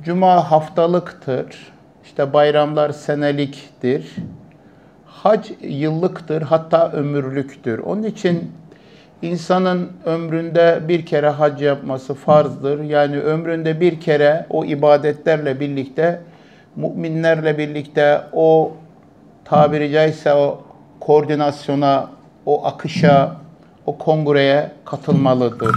Cuma haftalıktır. İşte bayramlar seneliktir. Hac yıllıktır, hatta ömürlüktür. Onun için insanın ömründe bir kere hac yapması farzdır. Yani ömründe bir kere o ibadetlerle birlikte, müminlerle birlikte o tabiri caizse o koordinasyona, o akışa, o kongreye katılmalıdır.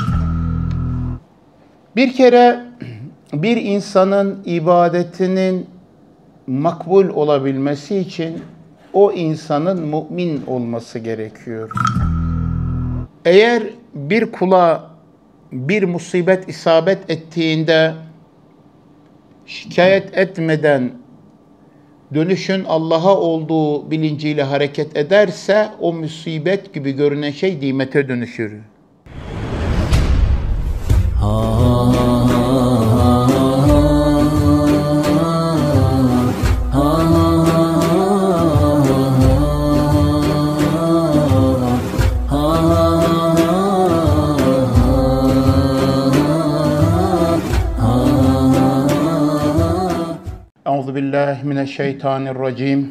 Bir kere bir insanın ibadetinin makbul olabilmesi için o insanın mümin olması gerekiyor. Eğer bir kula bir musibet isabet ettiğinde şikayet etmeden dönüşün Allah'a olduğu bilinciyle hareket ederse o musibet gibi görünen şey nimete dönüşür. Euzubillahimineşşeytanirracim.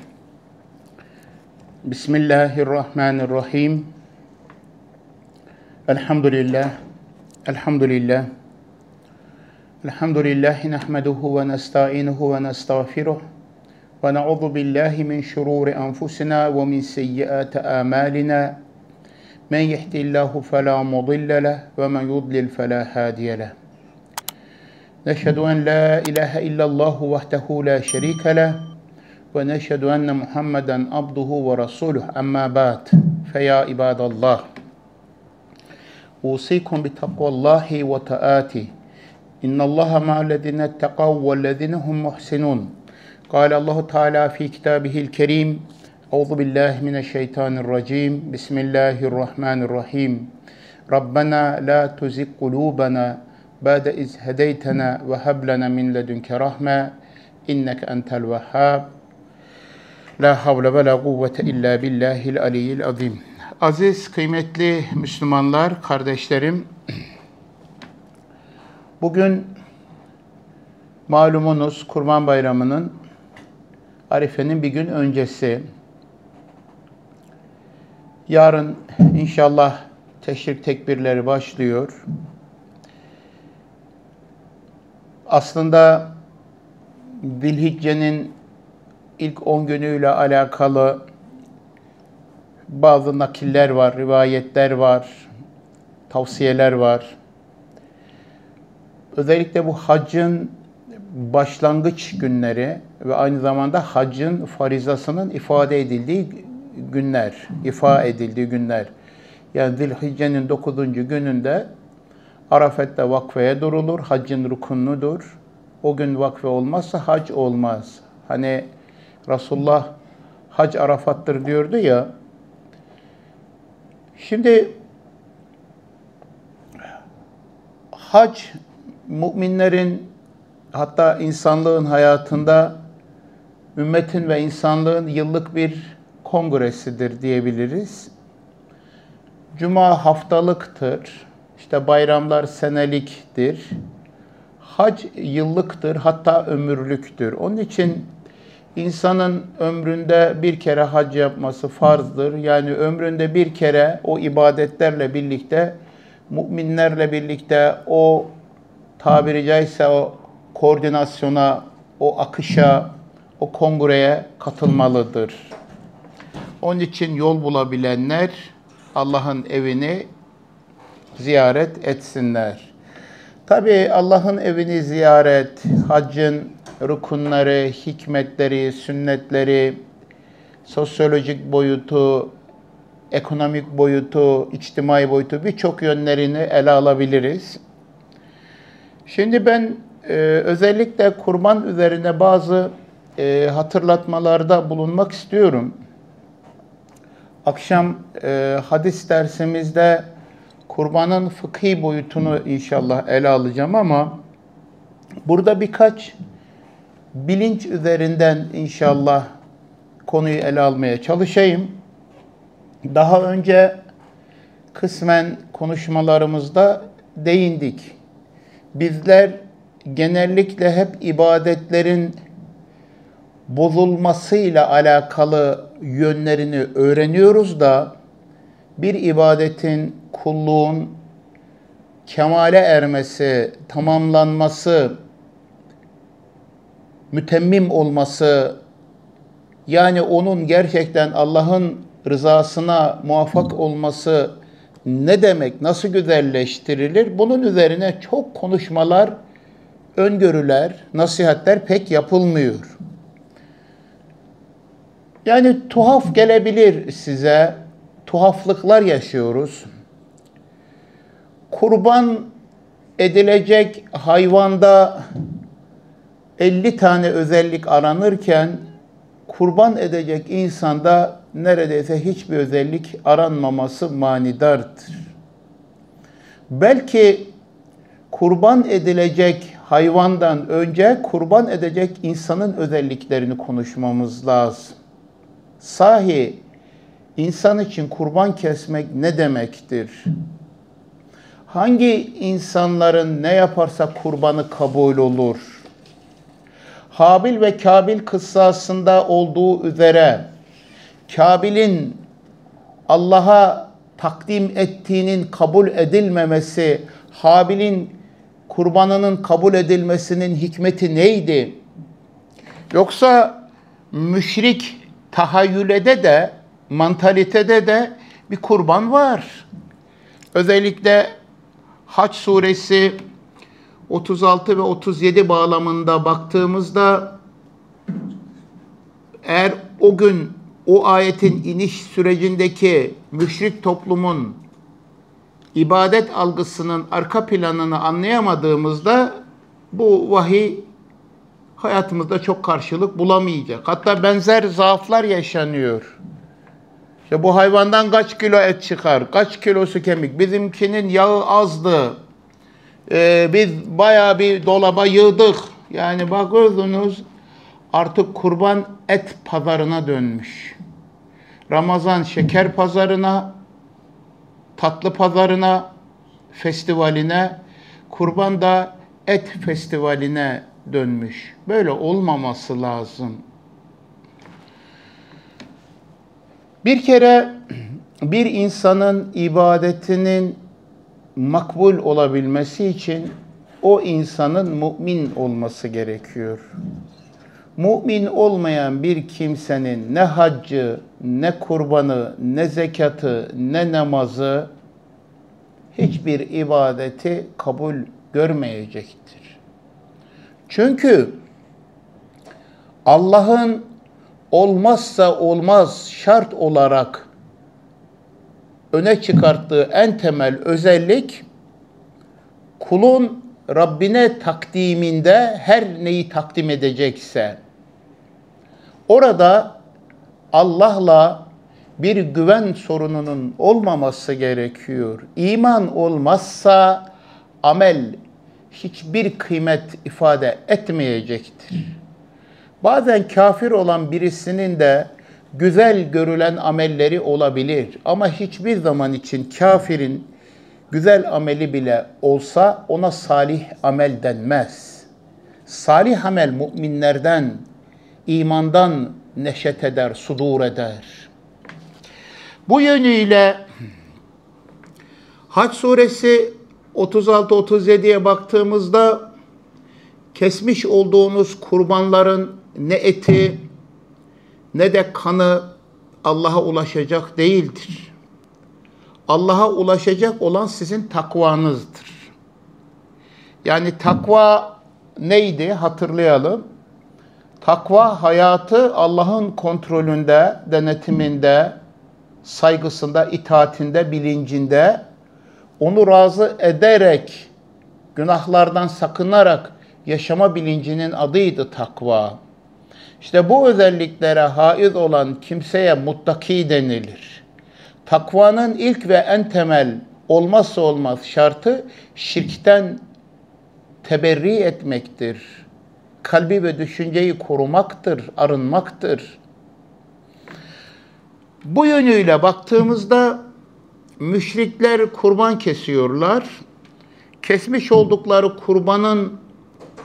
Bismillahirrahmanirrahim. Elhamdülillah. Elhamdülillah. Elhamdülillahi nehmeduhu ve nesta'inuhu ve nestağfiruh. Ve na'udhu billahi min şururi enfusina ve min seyyiati amalina. Men yehdihillahu fela mudille leh ve men yudlil fela hadiye leh. نشهد أن لا إله إلا الله وحده لا شريك له ونشهد أن محمدا عبده ورسوله أما بعد فيا عباد الله أوصيكم بتقوى الله وطاعته إن الله مع الذين اتقوا والذين هم محسنون قال الله تعالى في كتابه الكريم أعوذ بالله من الشيطان الرجيم بسم الله الرحمن الرحيم ربنا لا تزغ قلوبنا بعد إذ هديتنا وهب لنا من لدنك رحمة إنك أنت الوهاب لا حول ولا قوة إلا بالله العلي العظيم. Aziz, kıymetli Müslümanlar, kardeşlerim, bugün malumunuz Kurban Bayramı'nın Arife'nin bir gün öncesi. Yarın inşallah teşrik tekbirleri başlıyor. Aslında Zilhicce'nin ilk 10 günüyle alakalı bazı nakiller var, rivayetler var, tavsiyeler var. Özellikle bu haccın başlangıç günleri ve aynı zamanda haccın farizasının ifade edildiği günler. Yani Zilhicce'nin 9. gününde Arafet'te vakfeye durulur, haccın rukunudur. O gün vakfe olmazsa hac olmaz. Hani Resulullah hac Arafat'tır diyordu ya. Şimdi hac müminlerin, hatta insanlığın hayatında ümmetin ve insanlığın yıllık bir kongresidir diyebiliriz. Cuma haftalıktır. İşte bayramlar seneliktir. Hac yıllıktır, hatta ömürlüktür. Onun için insanın ömründe bir kere hac yapması farzdır. Yani ömründe bir kere o ibadetlerle birlikte, müminlerle birlikte o tabiri caizse o koordinasyona, o akışa, o kongreye katılmalıdır. Onun için yol bulabilenler Allah'ın evini ziyaret etsinler. Tabii Allah'ın evini ziyaret, haccın rukunları, hikmetleri, sünnetleri, sosyolojik boyutu, ekonomik boyutu, içtimai boyutu, birçok yönlerini ele alabiliriz. Şimdi ben özellikle kurban üzerine bazı hatırlatmalarda bulunmak istiyorum. Akşam hadis dersimizde kurbanın fıkhi boyutunu inşallah ele alacağım ama burada birkaç bilinç üzerinden inşallah konuyu ele almaya çalışayım. Daha önce kısmen konuşmalarımızda değindik. Bizler genellikle hep ibadetlerin bozulmasıyla alakalı yönlerini öğreniyoruz da bir ibadetin, kulluğun kemale ermesi, tamamlanması, mütemmim olması, yani onun gerçekten Allah'ın rızasına muvaffak olması ne demek, nasıl güzelleştirilir? Bunun üzerine çok konuşmalar, öngörüler, nasihatler pek yapılmıyor. Yani tuhaf gelebilir size, tuhaflıklar yaşıyoruz. Kurban edilecek hayvanda 50 tane özellik aranırken, kurban edecek insanda neredeyse hiçbir özellik aranmaması manidardır. Belki kurban edilecek hayvandan önce kurban edecek insanın özelliklerini konuşmamız lazım. Sahi insan için kurban kesmek ne demektir? Hangi insanların ne yaparsa kurbanı kabul olur? Habil ve Kabil kıssasında olduğu üzere Kabil'in Allah'a takdim ettiğinin kabul edilmemesi, Habil'in kurbanının kabul edilmesinin hikmeti neydi? Yoksa müşrik tahayyülede de, mantalitede de bir kurban var. Özellikle Hac suresi 36 ve 37 bağlamında baktığımızda eğer o gün o ayetin iniş sürecindeki müşrik toplumun ibadet algısının arka planını anlayamadığımızda bu vahiy hayatımızda çok karşılık bulamayacak. Hatta benzer zaaflar yaşanıyor. İşte bu hayvandan kaç kilo et çıkar, kaç kilosu kemik, bizimkinin yağı azdı. Biz bayağı bir dolaba yığdık. Yani bakıyorsunuz artık kurban et pazarına dönmüş. Ramazan şeker pazarına, tatlı pazarına, festivaline, kurban da et festivaline dönmüş. Böyle olmaması lazım. Bir kere bir insanın ibadetinin makbul olabilmesi için o insanın mümin olması gerekiyor. Mümin olmayan bir kimsenin ne haccı, ne kurbanı, ne zekatı, ne namazı, hiçbir ibadeti kabul görmeyecektir. Çünkü Allah'ın olmazsa olmaz şart olarak öne çıkarttığı en temel özellik, kulun Rabbine takdiminde her neyi takdim edecekse, orada Allah'la bir güven sorununun olmaması gerekiyor. İman olmazsa amel hiçbir kıymet ifade etmeyecektir. Bazen kafir olan birisinin de güzel görülen amelleri olabilir. Ama hiçbir zaman için kafirin güzel ameli bile olsa ona salih amel denmez. Salih amel müminlerden, imandan neşet eder, sudur eder. Bu yönüyle Hac suresi 36-37'ye baktığımızda kesmiş olduğunuz kurbanların ne eti ne de kanı Allah'a ulaşacak değildir. Allah'a ulaşacak olan sizin takvanızdır. Yani takva neydi? Hatırlayalım. Takva hayatı Allah'ın kontrolünde, denetiminde, saygısında, itaatinde, bilincinde, onu razı ederek, günahlardan sakınarak yaşama bilincinin adıydı takva. İşte bu özelliklere haiz olan kimseye muttaki denilir. Takvanın ilk ve en temel olmazsa olmaz şartı şirkten teberri etmektir. Kalbi ve düşünceyi korumaktır, arınmaktır. Bu yönüyle baktığımızda müşrikler kurban kesiyorlar. Kesmiş oldukları kurbanın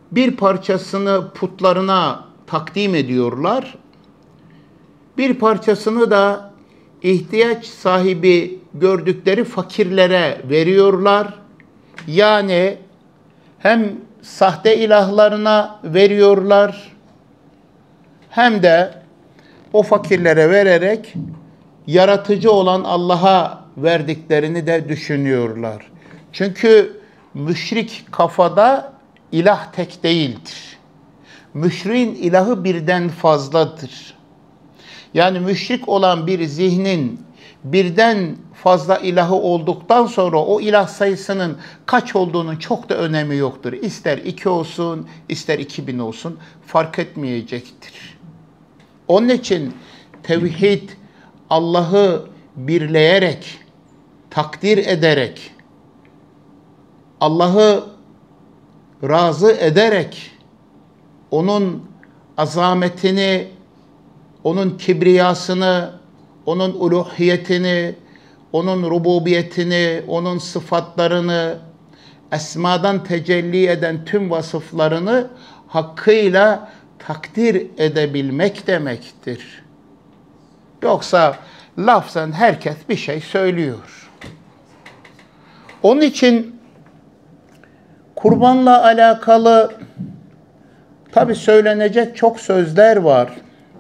bir parçasını putlarına takdim ediyorlar. Bir parçasını da ihtiyaç sahibi gördükleri fakirlere veriyorlar. Yani hem sahte ilahlarına veriyorlar, hem de o fakirlere vererek yaratıcı olan Allah'a verdiklerini de düşünüyorlar. Çünkü müşrik kafada ilah tek değildir. Müşriğin ilahı birden fazladır. Yani müşrik olan bir zihnin birden fazla ilahı olduktan sonra o ilah sayısının kaç olduğunun çok da önemi yoktur. İster 2 olsun, ister 2000 olsun fark etmeyecektir. Onun için tevhid, Allah'ı birleyerek, takdir ederek, Allah'ı razı ederek, onun azametini, onun kibriyasını, onun uluhiyetini, onun rububiyetini, onun sıfatlarını, esmadan tecelli eden tüm vasıflarını hakkıyla takdir edebilmek demektir. Yoksa lafzen herkes bir şey söylüyor. Onun için kurbanla alakalı tabii söylenecek çok sözler var.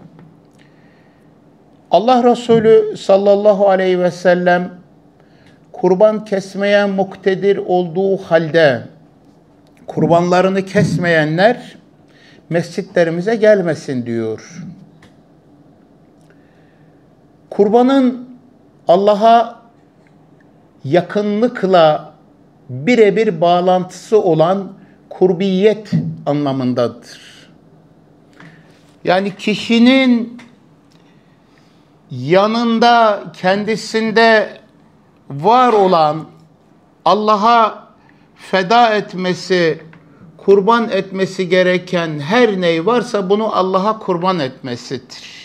Allah Resulü sallallahu aleyhi ve sellem kurban kesmeye muktedir olduğu halde kurbanlarını kesmeyenler mescitlerimize gelmesin diyor. Kurbanın Allah'a yakınlıkla birebir bağlantısı olan kurbiyet anlamındadır. Yani kişinin yanında, kendisinde var olan Allah'a feda etmesi, kurban etmesi gereken her ney varsa bunu Allah'a kurban etmesidir.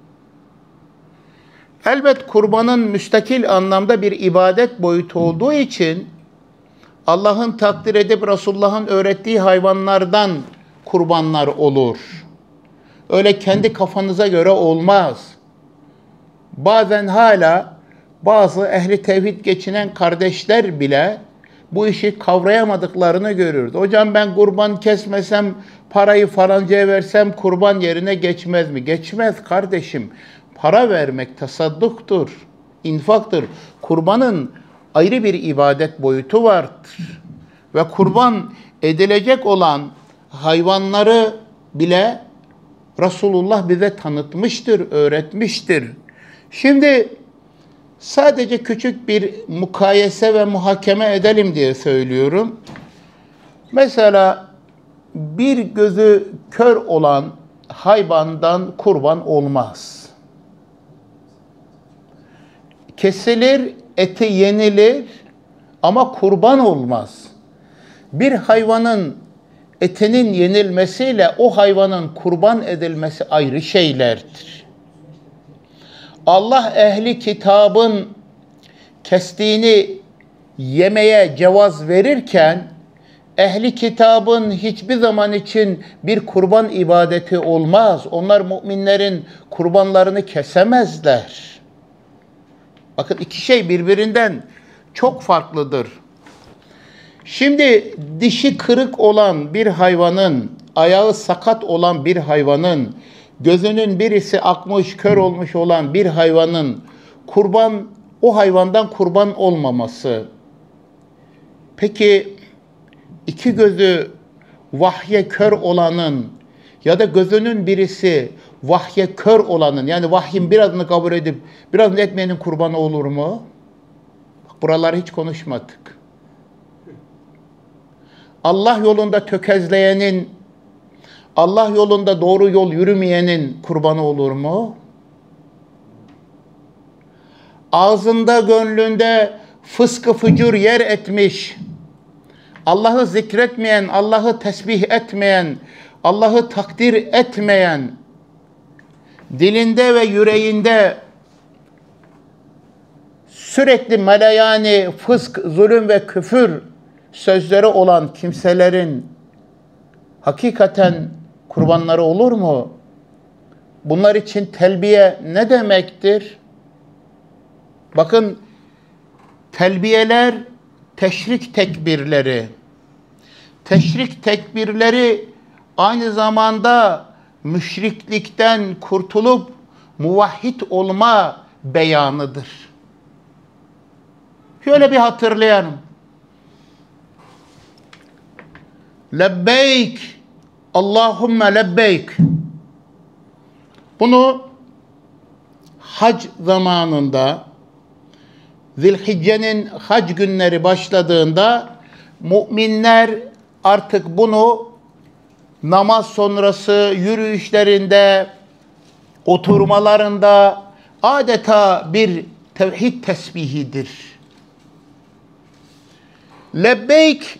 Elbet kurbanın müstakil anlamda bir ibadet boyutu olduğu için Allah'ın takdir edip Resulullah'ın öğrettiği hayvanlardan kurbanlar olur. Öyle kendi kafanıza göre olmaz. Bazen hala bazı ehli tevhid geçinen kardeşler bile bu işi kavrayamadıklarını görüyoruz. Hocam ben kurban kesmesem, parayı falancaya versem kurban yerine geçmez mi? Geçmez kardeşim. Para vermek tasadduktur, infaktır. Kurbanın ayrı bir ibadet boyutu vardır. Ve kurban edilecek olan hayvanları bile Resulullah bize tanıtmıştır, öğretmiştir. Şimdi sadece küçük bir mukayese ve muhakeme edelim diye söylüyorum. Mesela bir gözü kör olan hayvandan kurban olmaz. Kesilir, eti yenilir ama kurban olmaz. Bir hayvanın etinin yenilmesiyle o hayvanın kurban edilmesi ayrı şeylerdir. Allah ehli kitabın kestiğini yemeye cevaz verirken ehli kitabın hiçbir zaman için bir kurban ibadeti olmaz. Onlar müminlerin kurbanlarını kesemezler. Bakın iki şey birbirinden çok farklıdır. Şimdi dişi kırık olan bir hayvanın, ayağı sakat olan bir hayvanın, gözünün birisi akmış, kör olmuş olan bir hayvanın kurban, o hayvandan kurban olmaması. Peki iki gözü vahye kör olanın ya da gözünün birisi vahye kör olanın, yani vahyin birazını kabul edip birazını etmeyenin kurbanı olur mu? Bak, buraları hiç konuşmadık. Allah yolunda tökezleyenin, Allah yolunda doğru yol yürümeyenin kurbanı olur mu? Ağzında, gönlünde fıskı fücur yer etmiş, Allah'ı zikretmeyen, Allah'ı tesbih etmeyen, Allah'ı takdir etmeyen, dilinde ve yüreğinde sürekli melayani, fısk, zulüm ve küfür sözleri olan kimselerin hakikaten kurbanları olur mu? Bunlar için telbiye ne demektir? Bakın, telbiyeler teşrik tekbirleri. Teşrik tekbirleri aynı zamanda müşriklikten kurtulup muvahhid olma beyanıdır. Şöyle bir hatırlayalım. Lebbeyk, Allahümme lebbeyk. Bunu hac zamanında, Zilhicce'nin hac günleri başladığında müminler artık bunu namaz sonrası yürüyüşlerinde, oturmalarında adeta bir tevhid tesbihidir. Lebbeyk,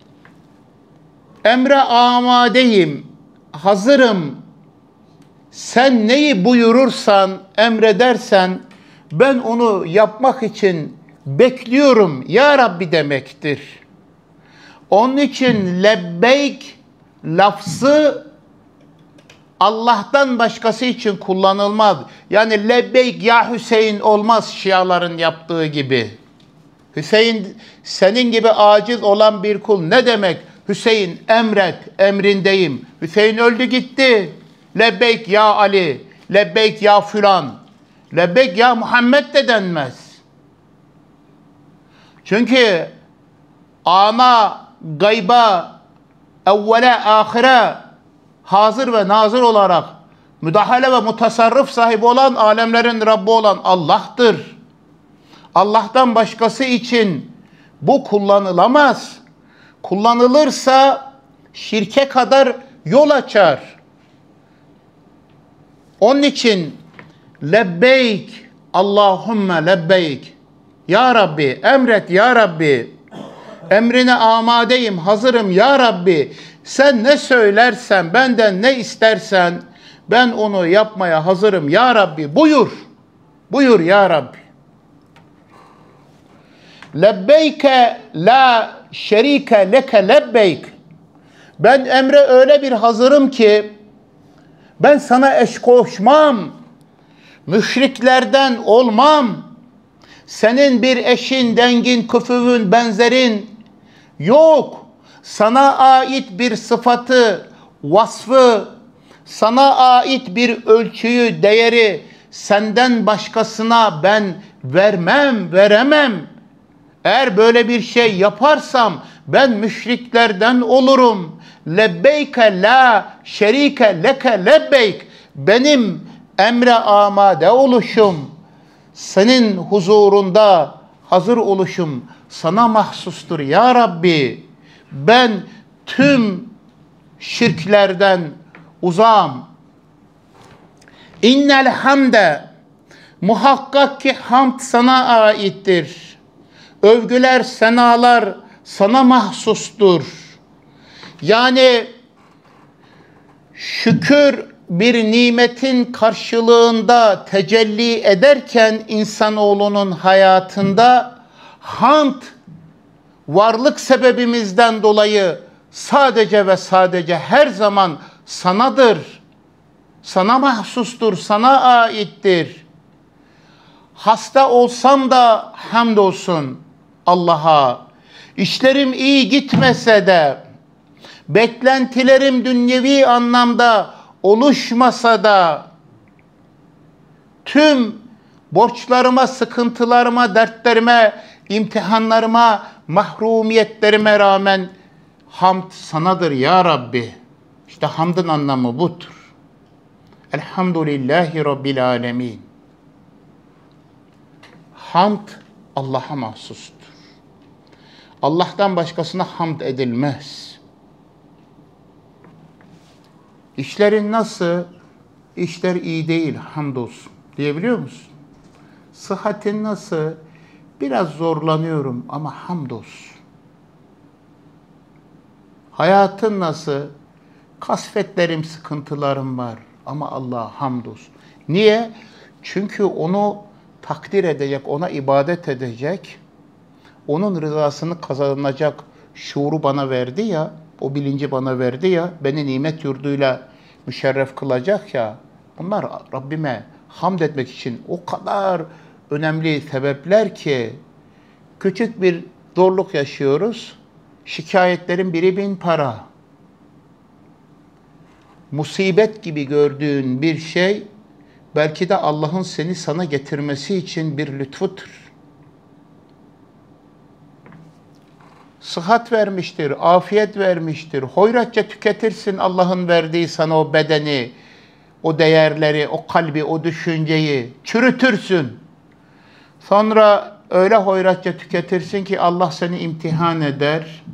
emre amadeyim, hazırım. Sen neyi buyurursan, emredersen ben onu yapmak için bekliyorum ya Rabbi demektir. Onun için lebbeyk lafzı Allah'tan başkası için kullanılmaz. Yani lebbeyk ya Hüseyin olmaz Şiaların yaptığı gibi. Hüseyin senin gibi aciz olan bir kul ne demek? Hüseyin emret, emrindeyim. Hüseyin öldü gitti. Lebbeyk ya Ali, lebbeyk ya filan, lebbeyk ya Muhammed de denmez. Çünkü ana, gayba, evvele, ahire hazır ve nazır olarak müdahale ve mutasarrıf sahibi olan, alemlerin Rabbi olan Allah'tır. Allah'tan başkası için bu kullanılamaz. Kullanılırsa şirke kadar yol açar. Onun için lebbeyk, Allahümme lebbeyk. Ya Rabbi, emret ya Rabbi. Emrine amadeyim, hazırım ya Rabbi. Sen ne söylersen, benden ne istersen ben onu yapmaya hazırım ya Rabbi. Buyur. Buyur ya Rabbi. Lebbeyke la şerike leke lebbeyk. Ben emre öyle bir hazırım ki ben sana eş koşmam. Müşriklerden olmam. Senin bir eşin, dengin, küfüvün, benzerin yok. Sana ait bir sıfatı, vasfı, sana ait bir ölçüyü, değeri senden başkasına ben vermem, veremem. Eğer böyle bir şey yaparsam ben müşriklerden olurum. Lebbeyke la şerike leke lebbeyk. Benim emre amade oluşum, senin huzurunda hazır oluşum sana mahsustur ya Rabbi. Ben tüm şirklerden uzağım. İnnel hamde, muhakkak ki hamd sana aittir. Övgüler, senalar sana mahsustur. Yani şükür bir nimetin karşılığında tecelli ederken insanoğlunun hayatında hamd varlık sebebimizden dolayı sadece ve sadece her zaman sanadır. Sana mahsustur, sana aittir. Hasta olsam da hamdolsun Allah'a. İşlerim iyi gitmese de, beklentilerim dünyevi anlamda oluşmasa da, tüm borçlarıma, sıkıntılarıma, dertlerime, imtihanlarıma, mahrumiyetlerime rağmen hamd sanadır ya Rabbi. İşte hamdın anlamı budur. Elhamdülillahi Rabbil alemin. Hamd Allah'a mahsustur. Allah'tan başkasına hamd edilmez. İşlerin nasıl? İşler iyi değil, hamdolsun diyebiliyor musun? Sıhhatin nasıl? Biraz zorlanıyorum ama hamdolsun. Hayatın nasıl? Kasvetlerim, sıkıntılarım var ama Allah'a hamdolsun. Niye? Çünkü onu takdir edecek, ona ibadet edecek, onun rızasını kazanacak şuuru bana verdi ya, o bilinci bana verdi ya, beni nimet yurduyla müşerref kılacak ya, bunlar Rabbime hamd etmek için o kadar önemli sebepler ki, küçük bir zorluk yaşıyoruz, şikayetlerin biri 1000 para. Musibet gibi gördüğün bir şey, belki de Allah'ın seni sana getirmesi için bir lütfudur. Sıhhat vermiştir, afiyet vermiştir. Hoyratça tüketirsin Allah'ın verdiği sana o bedeni, o değerleri, o kalbi, o düşünceyi. Çürütürsün. Sonra öyle hoyratça tüketirsin ki Allah seni imtihan eder.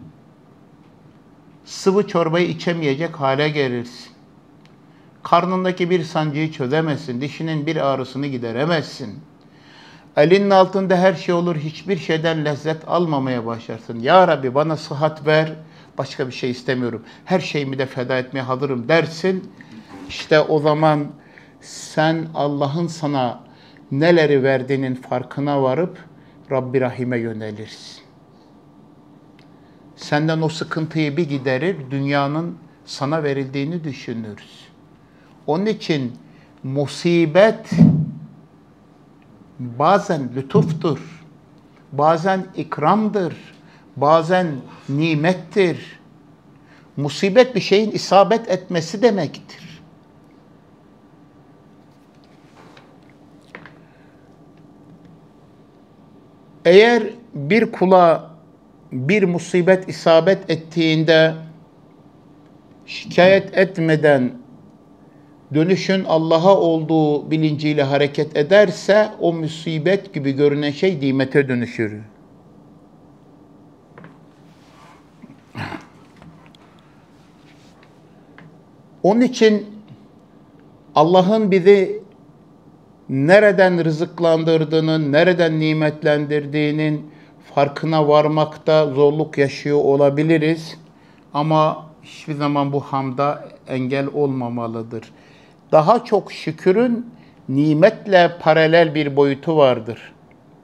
Sıvı çorbayı içemeyecek hale gelirsin. Karnındaki bir sancıyı çözemezsin. Dişinin bir ağrısını gideremezsin. Elinin altında her şey olur, hiçbir şeyden lezzet almamaya başlarsın. Ya Rabbi bana sıhhat ver, başka bir şey istemiyorum. Her şeyimi de feda etmeye hazırım dersin. İşte o zaman sen Allah'ın sana neleri verdiğinin farkına varıp Rabbi Rahim'e yönelirsin. Senden o sıkıntıyı bir giderir, dünyanın sana verildiğini düşünürüz. Onun için musibet bazen lütuftur, bazen ikramdır, bazen nimettir. Musibet bir şeyin isabet etmesi demektir. Eğer bir kula bir musibet isabet ettiğinde şikayet etmeden dönüşün Allah'a olduğu bilinciyle hareket ederse o musibet gibi görünen şey nimete dönüşür. Onun için Allah'ın bizi nereden rızıklandırdığının, nereden nimetlendirdiğinin farkına varmakta zorluk yaşıyor olabiliriz. Ama hiçbir zaman bu hamda engel olmamalıdır. Daha çok şükürün nimetle paralel bir boyutu vardır.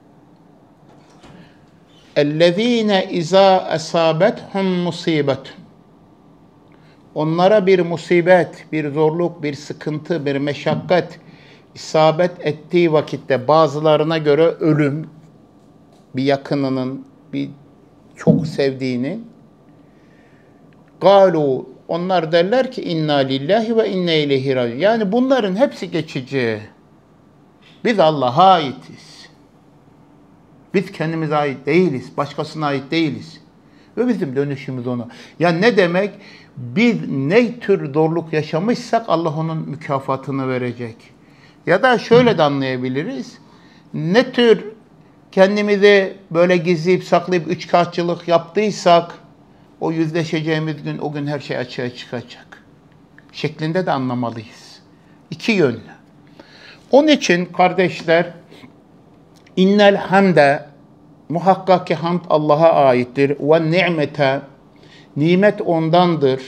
اَلَّذ۪ينَ اِذَا اَسَابَتْهُمْ مُصِيبَةٌ Onlara bir musibet, bir zorluk, bir sıkıntı, bir meşakkat isabet ettiği vakitte bazılarına göre ölüm, bir yakınının, bir çok sevdiğinin, قَالُوا Onlar derler ki inna lillahi ve inne ileyhi raciun. Yani bunların hepsi geçici. Biz Allah'a aitiz. Biz kendimize ait değiliz. Başkasına ait değiliz. Ve bizim dönüşümüz ona. Yani ne demek? Biz ne tür zorluk yaşamışsak Allah onun mükafatını verecek. Ya da şöyle de anlayabiliriz. Ne tür kendimizi böyle gizleyip saklayıp üçkağıtçılık yaptıysak o yüzleşeceğimiz gün, o gün her şey açığa çıkacak şeklinde de anlamalıyız. İki yönlü. Onun için kardeşler, innel hamde, muhakkak ki hamd Allah'a aittir. Ve ni'mete, nimet ondandır.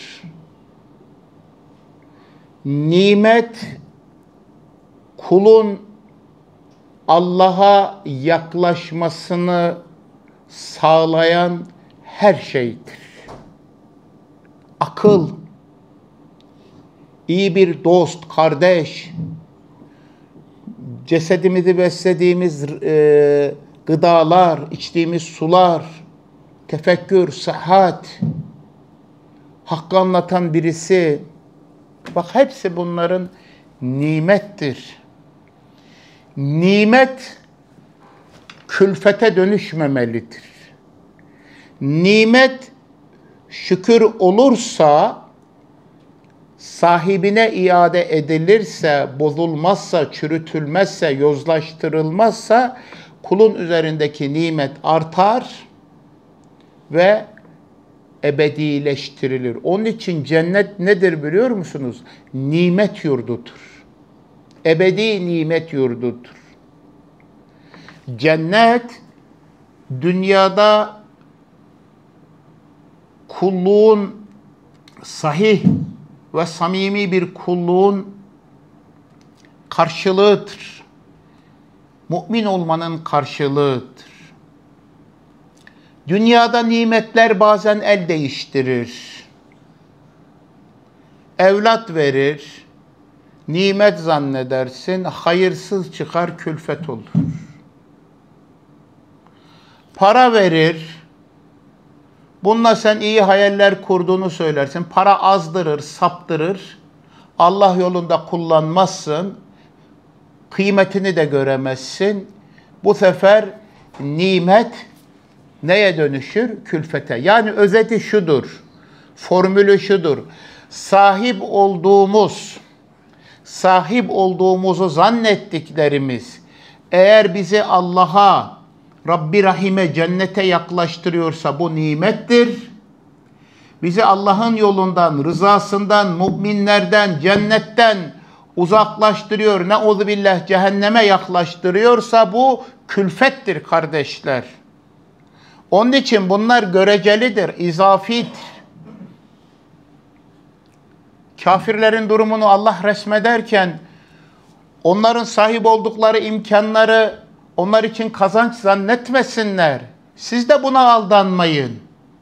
Nimet, kulun Allah'a yaklaşmasını sağlayan her şeydir. Akıl, iyi bir dost, kardeş, cesedimizi beslediğimiz gıdalar, içtiğimiz sular, tefekkür, sıhhat, hakkı anlatan birisi, bak hepsi bunların nimettir. Nimet külfete dönüşmemelidir. Nimet şükür olursa, sahibine iade edilirse, bozulmazsa, çürütülmezse, yozlaştırılmazsa kulun üzerindeki nimet artar ve ebedileştirilir. Onun için cennet nedir biliyor musunuz? Nimet yurdudur. Ebedi nimet yurdudur. Cennet dünyada kulluğun sahih ve samimi bir kulluğun karşılığıdır. Mümin olmanın karşılığıdır. Dünyada nimetler bazen el değiştirir. Evlat verir, nimet zannedersin, hayırsız çıkar, külfet olur. Para verir, bununla sen iyi hayaller kurduğunu söylersin. Para azdırır, saptırır. Allah yolunda kullanmazsın. Kıymetini de göremezsin. Bu sefer nimet neye dönüşür? Külfete. Yani özeti şudur. Formülü şudur. Sahip olduğumuzu zannettiklerimiz eğer bizi Allah'a, Rabbi Rahim'e, cennete yaklaştırıyorsa bu nimettir. Bizi Allah'ın yolundan, rızasından, müminlerden, cennetten uzaklaştırıyor, neuzübillah cehenneme yaklaştırıyorsa bu külfettir kardeşler. Onun için bunlar görecelidir, izafidir. Kafirlerin durumunu Allah resmederken onların sahip oldukları imkanları onlar için kazanç zannetmesinler. Siz de buna aldanmayın.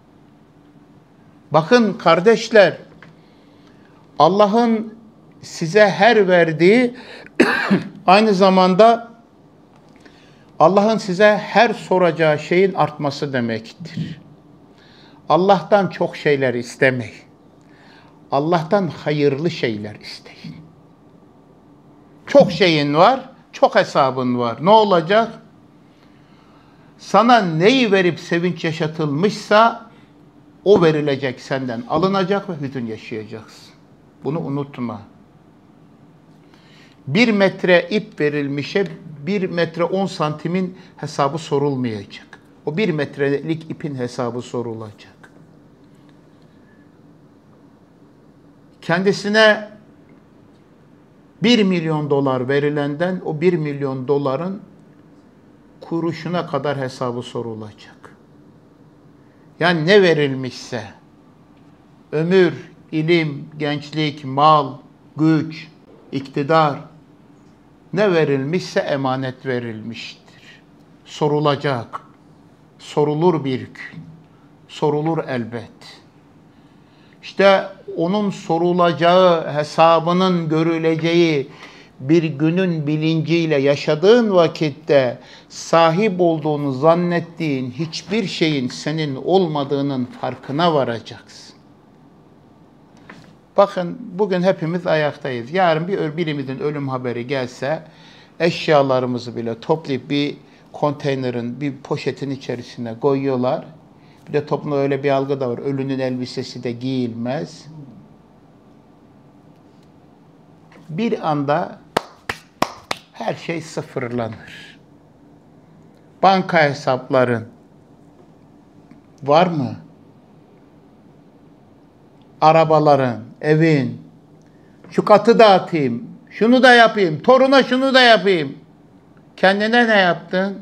Bakın kardeşler, Allah'ın size her verdiği aynı zamanda Allah'ın size her soracağı şeyin artması demektir. Allah'tan çok şeyler istemeyin. Allah'tan hayırlı şeyler isteyin. Çok şeyin var, çok hesabın var. Ne olacak? Sana neyi verip sevinç yaşatılmışsa o verilecek senden, alınacak ve hüzün yaşayacaksın. Bunu unutma. 1 metre ip verilmişe 1 metre 10 santimin hesabı sorulmayacak. O 1 metrelik ipin hesabı sorulacak. Kendisine 1 milyon dolar verilenden o 1 milyon doların kuruşuna kadar hesabı sorulacak. Yani ne verilmişse, ömür, ilim, gençlik, mal, güç, iktidar, ne verilmişse emanet verilmiştir. Sorulacak. Sorulur bir gün. Sorulur elbet. İşte onun sorulacağı, hesabının görüleceği bir günün bilinciyle yaşadığın vakitte sahip olduğunu zannettiğin hiçbir şeyin senin olmadığının farkına varacaksın. Bakın bugün hepimiz ayaktayız. Yarın birimizin ölüm haberi gelse eşyalarımızı bile toplayıp bir konteynerin, bir poşetin içerisine koyuyorlar. Bir de toplumda öyle bir algı da var. Ölünün elbisesi de giyilmez. Bir anda her şey sıfırlanır. Banka hesapların var mı? Arabaların, evin, şu katı dağıtayım, şunu da yapayım, toruna şunu da yapayım. Kendine ne yaptın?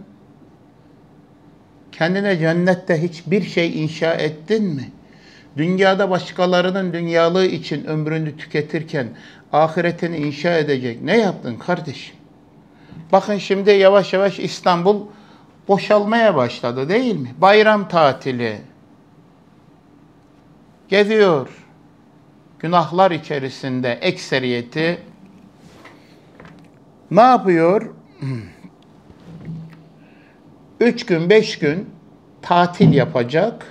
Kendine cennette hiçbir şey inşa ettin mi? Dünyada başkalarının dünyalığı için ömrünü tüketirken ahiretini inşa edecek ne yaptın kardeşim? Bakın şimdi yavaş yavaş İstanbul boşalmaya başladı değil mi? Bayram tatili. Geziyor. Günahlar içerisinde ekseriyeti ne yapıyor? 3 gün, 5 gün tatil yapacak.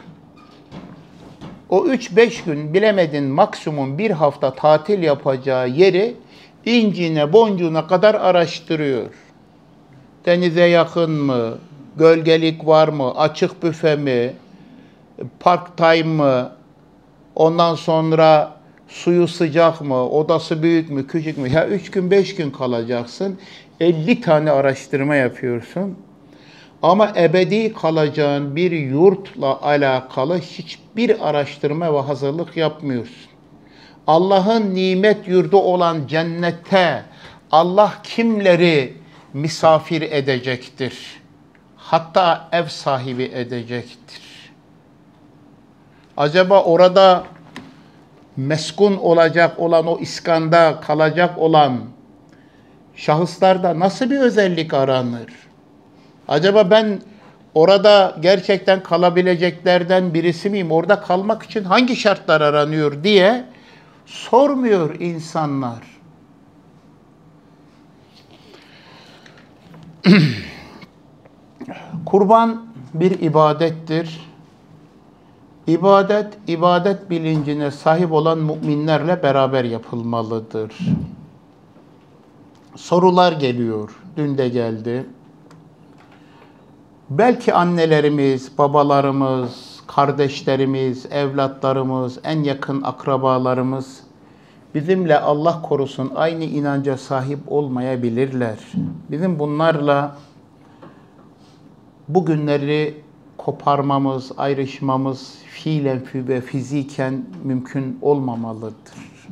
O 3-5 gün bilemedin maksimum bir hafta tatil yapacağı yeri inciğine, boncuğuna kadar araştırıyor. Denize yakın mı? Gölgelik var mı? Açık büfe mi? Park time mı? Ondan sonra suyu sıcak mı? Odası büyük mü? Küçük mü? Ya 3 gün, 5 gün kalacaksın. 50 tane araştırma yapıyorsun. Ama ebedi kalacağın bir yurtla alakalı hiçbir araştırma ve hazırlık yapmıyorsun. Allah'ın nimet yurdu olan cennette Allah kimleri misafir edecektir? Hatta ev sahibi edecektir. Acaba orada meskun olacak olan, o iskanda kalacak olan şahıslarda nasıl bir özellik aranır? Acaba ben orada gerçekten kalabileceklerden birisi miyim? Orada kalmak için hangi şartlar aranıyor diye Sormuyor insanlar. Kurban bir ibadettir. İbadet bilincine sahip olan müminlerle beraber yapılmalıdır. Sorular geliyor. Dün de geldi. Belki annelerimiz, babalarımız, kardeşlerimiz, evlatlarımız, en yakın akrabalarımız bizimle Allah korusun aynı inanca sahip olmayabilirler. Bizim bunlarla bu günleri koparmamız, ayrışmamız fiilen ve fiziken mümkün olmamalıdır.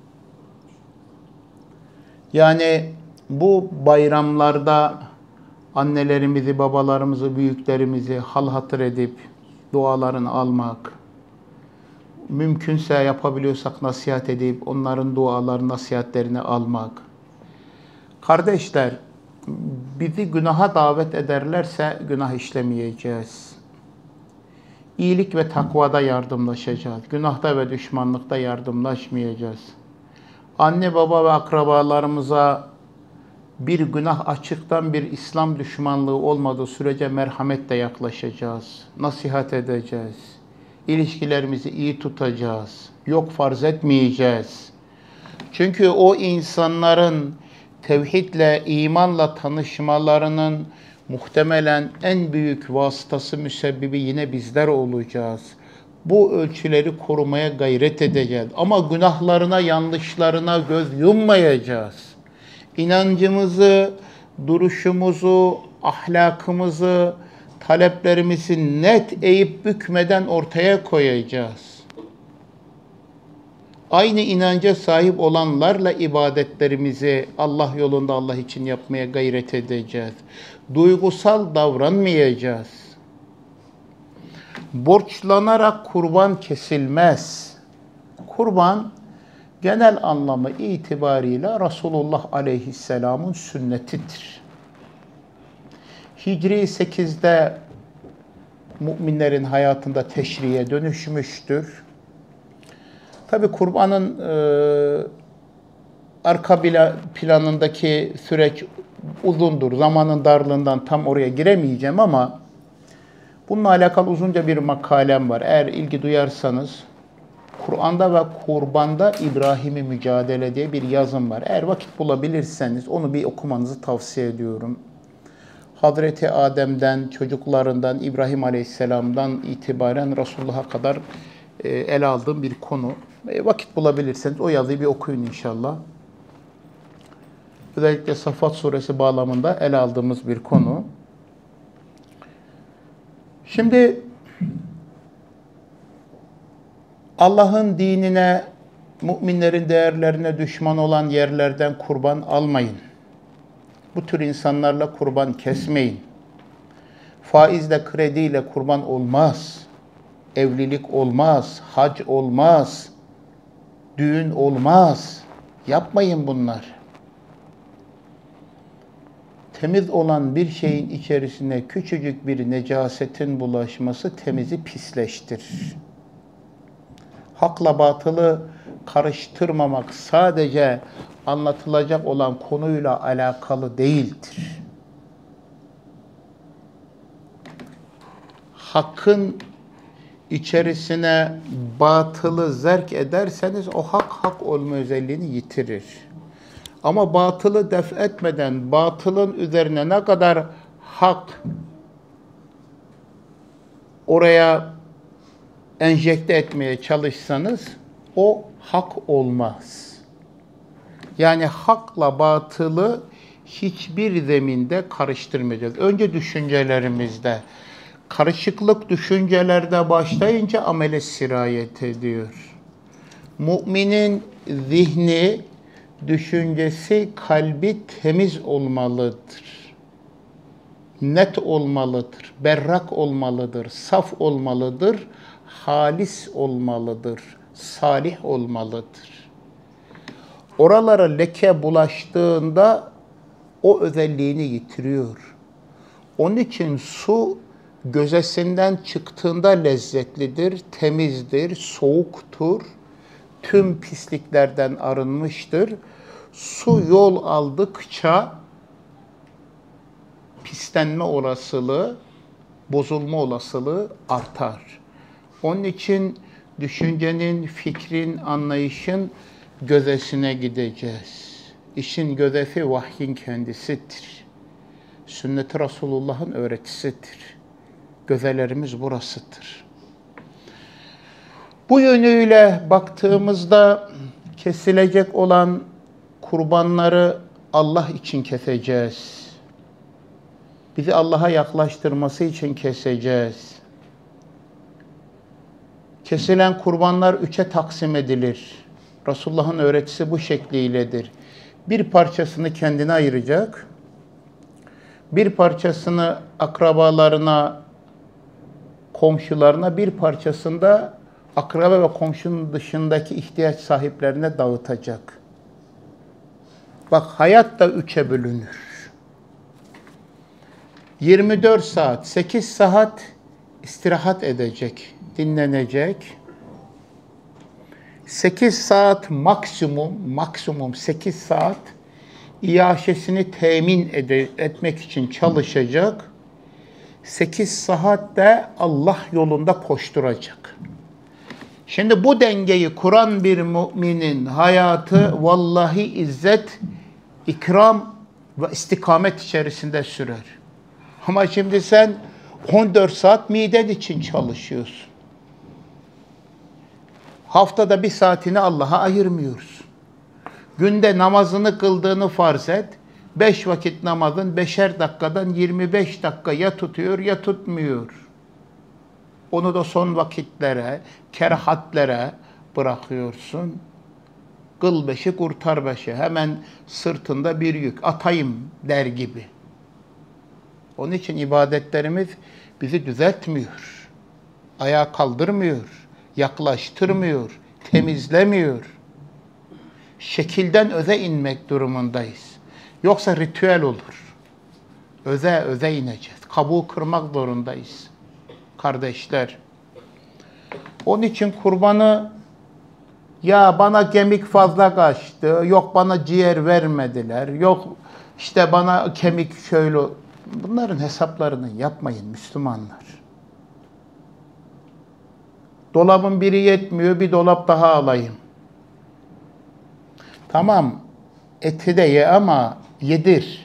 Yani bu bayramlarda annelerimizi, babalarımızı, büyüklerimizi hal hatır edip dualarını almak, mümkünse yapabiliyorsak nasihat edip onların dualarını, nasihatlerini almak. Kardeşler, bizi günaha davet ederlerse günah işlemeyeceğiz. İyilik ve takvada yardımlaşacağız. Günahta ve düşmanlıkta yardımlaşmayacağız. Anne, baba ve akrabalarımıza bir günah açıktan bir İslam düşmanlığı olmadığı sürece merhametle yaklaşacağız. Nasihat edeceğiz. İlişkilerimizi iyi tutacağız. Yok farz etmeyeceğiz. Çünkü o insanların tevhidle, imanla tanışmalarının muhtemelen en büyük vasıtası, müsebbibi yine bizler olacağız. Bu ölçüleri korumaya gayret edeceğiz. Ama günahlarına, yanlışlarına göz yummayacağız. İnancımızı, duruşumuzu, ahlakımızı, taleplerimizi net eğip bükmeden ortaya koyacağız. Aynı inanca sahip olanlarla ibadetlerimizi Allah yolunda, Allah için yapmaya gayret edeceğiz. Duygusal davranmayacağız. Borçlanarak kurban kesilmez. Kurban genel anlamı itibariyle Resulullah Aleyhisselam'ın sünnetidir. Hicri 8'de müminlerin hayatında teşriye dönüşmüştür. Tabi kurbanın arka planındaki süreç uzundur. Zamanın darlığından tam oraya giremeyeceğim ama bununla alakalı uzunca bir makalem var. Eğer ilgi duyarsanız Kur'an'da ve kurbanda İbrahim'i mücadele diye bir yazım var. Eğer vakit bulabilirseniz onu bir okumanızı tavsiye ediyorum. Hazreti Adem'den, çocuklarından, İbrahim Aleyhisselam'dan itibaren Resulullah'a kadar ele aldığım bir konu. Vakit bulabilirseniz o yazıyı bir okuyun inşallah. Özellikle Saffat Suresi bağlamında ele aldığımız bir konu. Şimdi Allah'ın dinine, müminlerin değerlerine düşman olan yerlerden kurban almayın. Bu tür insanlarla kurban kesmeyin. Faizle, krediyle kurban olmaz. Evlilik olmaz, hac olmaz, düğün olmaz. Yapmayın bunlar. Temiz olan bir şeyin içerisine küçücük bir necasetin bulaşması temizi pisleştirir. Hakla batılı karıştırmamak sadece anlatılacak olan konuyla alakalı değildir. Hakkın içerisine batılı zerk ederseniz o hak olma özelliğini yitirir. Ama batılı def etmeden batılın üzerine ne kadar hak oraya enjekte etmeye çalışsanız o hak olmaz. Yani hakla batılı hiçbir zeminde karıştırmayacağız. Önce düşüncelerimizde. Karışıklık düşüncelerde başlayınca amele sirayet ediyor. Müminin zihni, düşüncesi, kalbi temiz olmalıdır. Net olmalıdır, berrak olmalıdır, saf olmalıdır, halis olmalıdır, salih olmalıdır. Oralara leke bulaştığında o özelliğini yitiriyor. Onun için su gözesinden çıktığında lezzetlidir, temizdir, soğuktur. tüm pisliklerden arınmıştır. Su yol aldıkça pislenme olasılığı, bozulma olasılığı artar. Onun için düşüncenin, fikrin, anlayışın gözdesine gideceğiz. İşin gözdesi vahyin kendisidir. Sünnet-i Resulullah'ın öğretisidir. Gözelerimiz burasıdır. Bu yönüyle baktığımızda kesilecek olan kurbanları Allah için keseceğiz. Bizi Allah'a yaklaştırması için keseceğiz. Kesilen kurbanlar 3'e taksim edilir. Resulullah'ın öğretisi bu şekliyledir. Bir parçasını kendine ayıracak, bir parçasını akrabalarına, komşularına, bir parçasını da akraba ve komşunun dışındaki ihtiyaç sahiplerine dağıtacak. Bak, hayat da 3'e bölünür. 24 saat, 8 saat istirahat edecek, dinlenecek. 8 saat maksimum 8 saat iaşesini temin etmek için çalışacak. 8 saat de Allah yolunda koşturacak. Şimdi bu dengeyi kuran bir müminin hayatı vallahi izzet, ikram ve istikamet içerisinde sürer. Ama şimdi sen 14 saat miden için çalışıyorsun. Haftada 1 saatini Allah'a ayırmıyorsun. Günde namazını kıldığını farz et. 5 vakit namazın 5'er dakikadan 25 dakika ya tutuyor ya tutmuyor. Onu da son vakitlere, kerahatlere bırakıyorsun. Kıl 5'i kurtar 5'i. Hemen sırtında bir yük. Atayım der gibi. Onun için ibadetlerimiz bizi düzeltmiyor. Ayağa kaldırmıyor. Yaklaştırmıyor. Temizlemiyor. Şekilden öze inmek durumundayız. Yoksa ritüel olur. Öze ineceğiz. Kabuğu kırmak zorundayız. Kardeşler. Onun için kurbanı, ya bana kemik fazla kaçtı, yok bana ciğer vermediler, yok işte bana kemik şöyle, bunların hesaplarını yapmayın Müslümanlar. Dolabın biri yetmiyor, bir dolap daha alayım. Tamam, eti de ye ama yedir.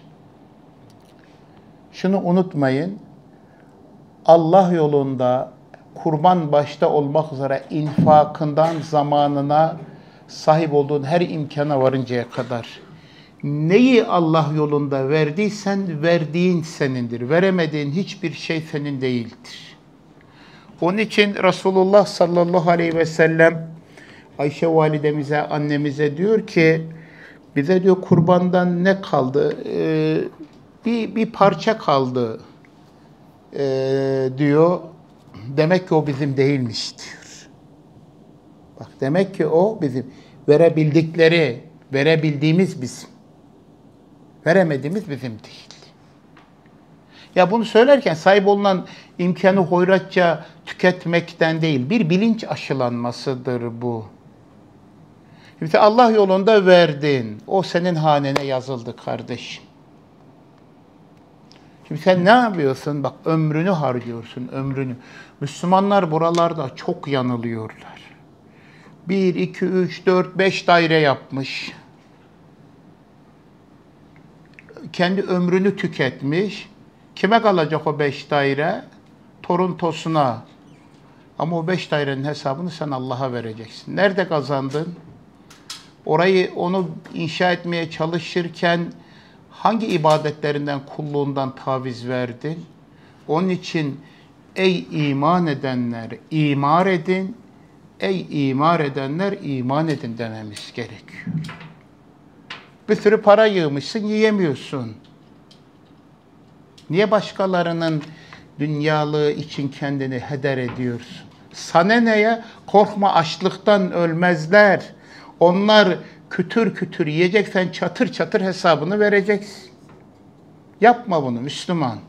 Şunu unutmayın, Allah yolunda kurban başta olmak üzere infakından zamanına sahip olduğun her imkana varıncaya kadar neyi Allah yolunda verdiysen verdiğin senindir. Veremediğin hiçbir şey senin değildir. Onun için Resulullah sallallahu aleyhi ve sellem Ayşe validemize, annemize diyor ki, bize diyor kurbandan ne kaldı? Bir parça kaldı diyor. Demek ki o bizim değilmiş diyor. Bak, demek ki o bizim. Verebildiğimiz bizim. Veremediğimiz bizim değil. Ya bunu söylerken sahip olunan imkanı hoyratça tüketmekten değil, bir bilinç aşılanmasıdır bu. İşte Allah yolunda verdin, o senin hanene yazıldı kardeşim. Şimdi sen ne yapıyorsun? Bak, ömrünü harcıyorsun, ömrünü. Müslümanlar buralarda çok yanılıyorlar. 1, 2, 3, 4, 5 daire yapmış. Kendi ömrünü tüketmiş. Kime kalacak o 5 daire? Torun tosuna. Ama o 5 dairenin hesabını sen Allah'a vereceksin. Nerede kazandın? Onu inşa etmeye çalışırken hangi ibadetlerinden, kulluğundan taviz verdin? Onun için ey iman edenler imar edin, ey imar edenler iman edin dememiz gerekiyor. Bir sürü para yığmışsın, yiyemiyorsun. Niye başkalarının dünyalığı için kendini heder ediyorsun? Sana neye? Korkma, açlıktan ölmezler. Onlar kütür kütür yiyecek, sen çatır çatır hesabını vereceksin. Yapma bunu Müslüman.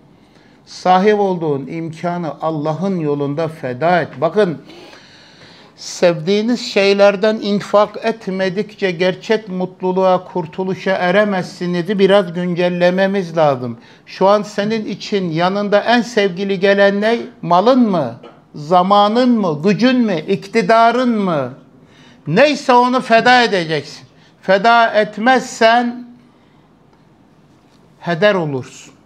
Sahip olduğun imkanı Allah'ın yolunda feda et. Bakın, Sevdiğiniz şeylerden infak etmedikçe gerçek mutluluğa, kurtuluşa eremezsiniz. Biraz güncellememiz lazım. Şu an senin için yanında en sevgili gelen ne? Malın mı? Zamanın mı? Gücün mü? İktidarın mı? Neyse onu feda edeceksin. Feda etmezsen heder olursun.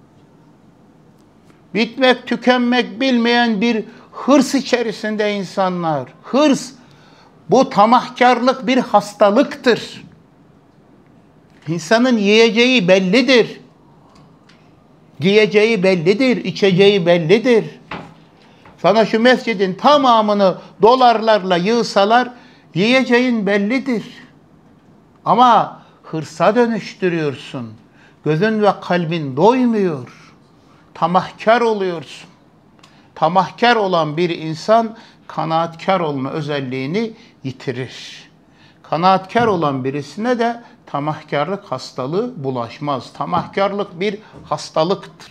Bitmek, tükenmek bilmeyen bir hırs içerisinde insanlar. Hırs, bu tamahkarlık bir hastalıktır. İnsanın yiyeceği bellidir. Giyeceği bellidir, içeceği bellidir. Sana şu mescidin tamamını dolarlarla yığsalar, yiyeceğin bellidir. Ama hırsa dönüştürüyorsun. Gözün ve kalbin doymuyor. Tamahkar oluyorsun. Tamahkar olan bir insan kanaatkar olma özelliğini yitirir. Kanaatkar olan birisine de tamahkarlık hastalığı bulaşmaz. Tamahkarlık bir hastalıktır.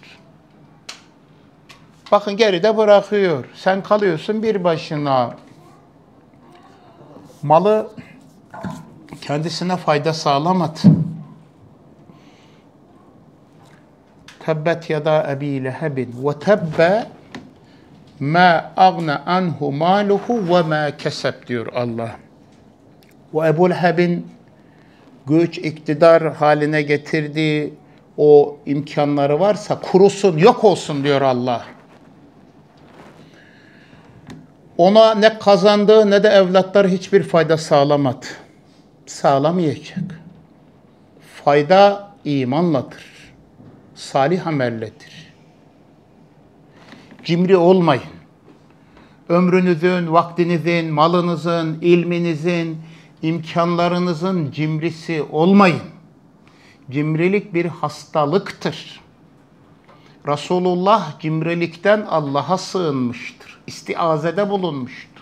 Bakın geride bırakıyor. Sen kalıyorsun bir başına. Malı kendisine fayda sağlamadı. Tebbet yada Ebi Lehebin ve tebbe ma agna anhu maluhu ve ma keseb diyor Allah. Ve Ebu Leheb'in güç, iktidar haline getirdiği o imkanları varsa kurusun, yok olsun diyor Allah. Ona ne kazandığı ne de evlatları hiçbir fayda sağlamadı. Sağlamayacak. Fayda imanladır. Salih amelledir. Cimri olmayın. Ömrünüzün, vaktinizin, malınızın, ilminizin, imkanlarınızın cimrisi olmayın. Cimrilik bir hastalıktır. Resulullah cimrilikten Allah'a sığınmıştır. İstiazede bulunmuştur.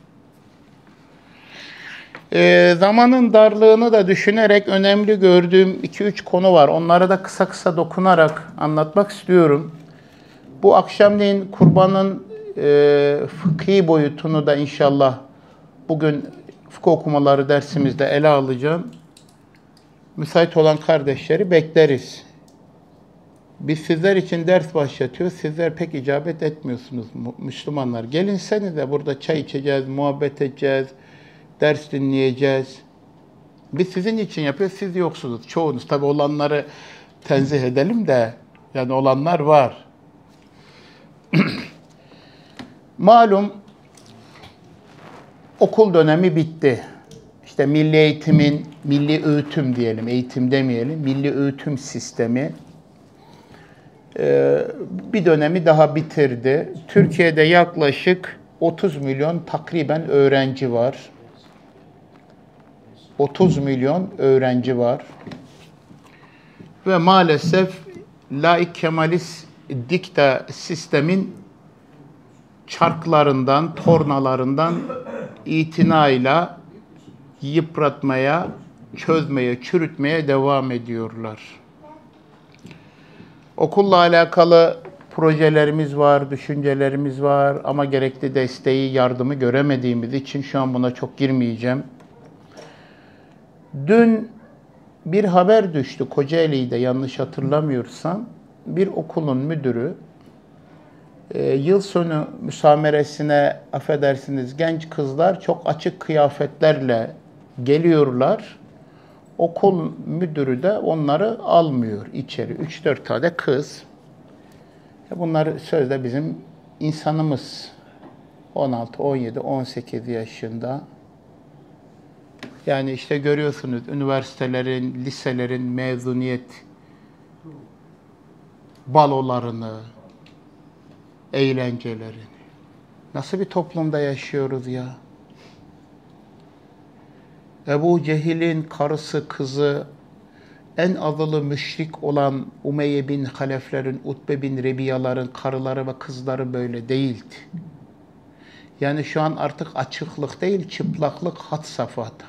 Zamanın darlığını da düşünerek önemli gördüğüm 2-3 konu var. Onlara da kısa kısa dokunarak anlatmak istiyorum. Bu akşamleyin kurbanın fıkhi boyutunu da inşallah bugün fıkıh okumaları dersimizde ele alacağım. Müsait olan kardeşleri bekleriz. Biz sizler için ders başlatıyoruz. Sizler pek icabet etmiyorsunuz Müslümanlar. Gelinsenize burada çay içeceğiz, muhabbet edeceğiz, ders dinleyeceğiz. Biz sizin için yapıyoruz, siz yoksunuz. Çoğunuz tabii olanları tenzih edelim de yani olanlar var. Malum okul dönemi bitti. İşte milli eğitimin, milli öğütüm diyelim, eğitim demeyelim, milli öğütüm sistemi bir dönemi daha bitirdi. Türkiye'de yaklaşık 30 milyon takriben öğrenci var. 30 milyon öğrenci var. Ve maalesef laik kemalist dikta sistemin çarklarından, tornalarından itinayla yıpratmaya, çözmeye, çürütmeye devam ediyorlar. Okulla alakalı projelerimiz var, düşüncelerimiz var ama gerekli desteği, yardımı göremediğimiz için şu an buna çok girmeyeceğim. Dün bir haber düştü Kocaeli'de yanlış hatırlamıyorsam. Bir okulun müdürü yıl sonu müsameresine affedersiniz genç kızlar çok açık kıyafetlerle geliyorlar. Okul müdürü de onları almıyor içeri. 3-4 tane kız. Bunlar sözde bizim insanımız. 16, 17, 18 yaşında. Yani işte görüyorsunuz üniversitelerin, liselerin mezuniyet balolarını, eğlencelerini. Nasıl bir toplumda yaşıyoruz ya? Ebu Cehil'in karısı, kızı, en azılı müşrik olan Umeyye bin Haleflerin, Utbe bin Rebiyaların karıları ve kızları böyle değildi. Yani şu an artık açıklık değil, çıplaklık had safhada.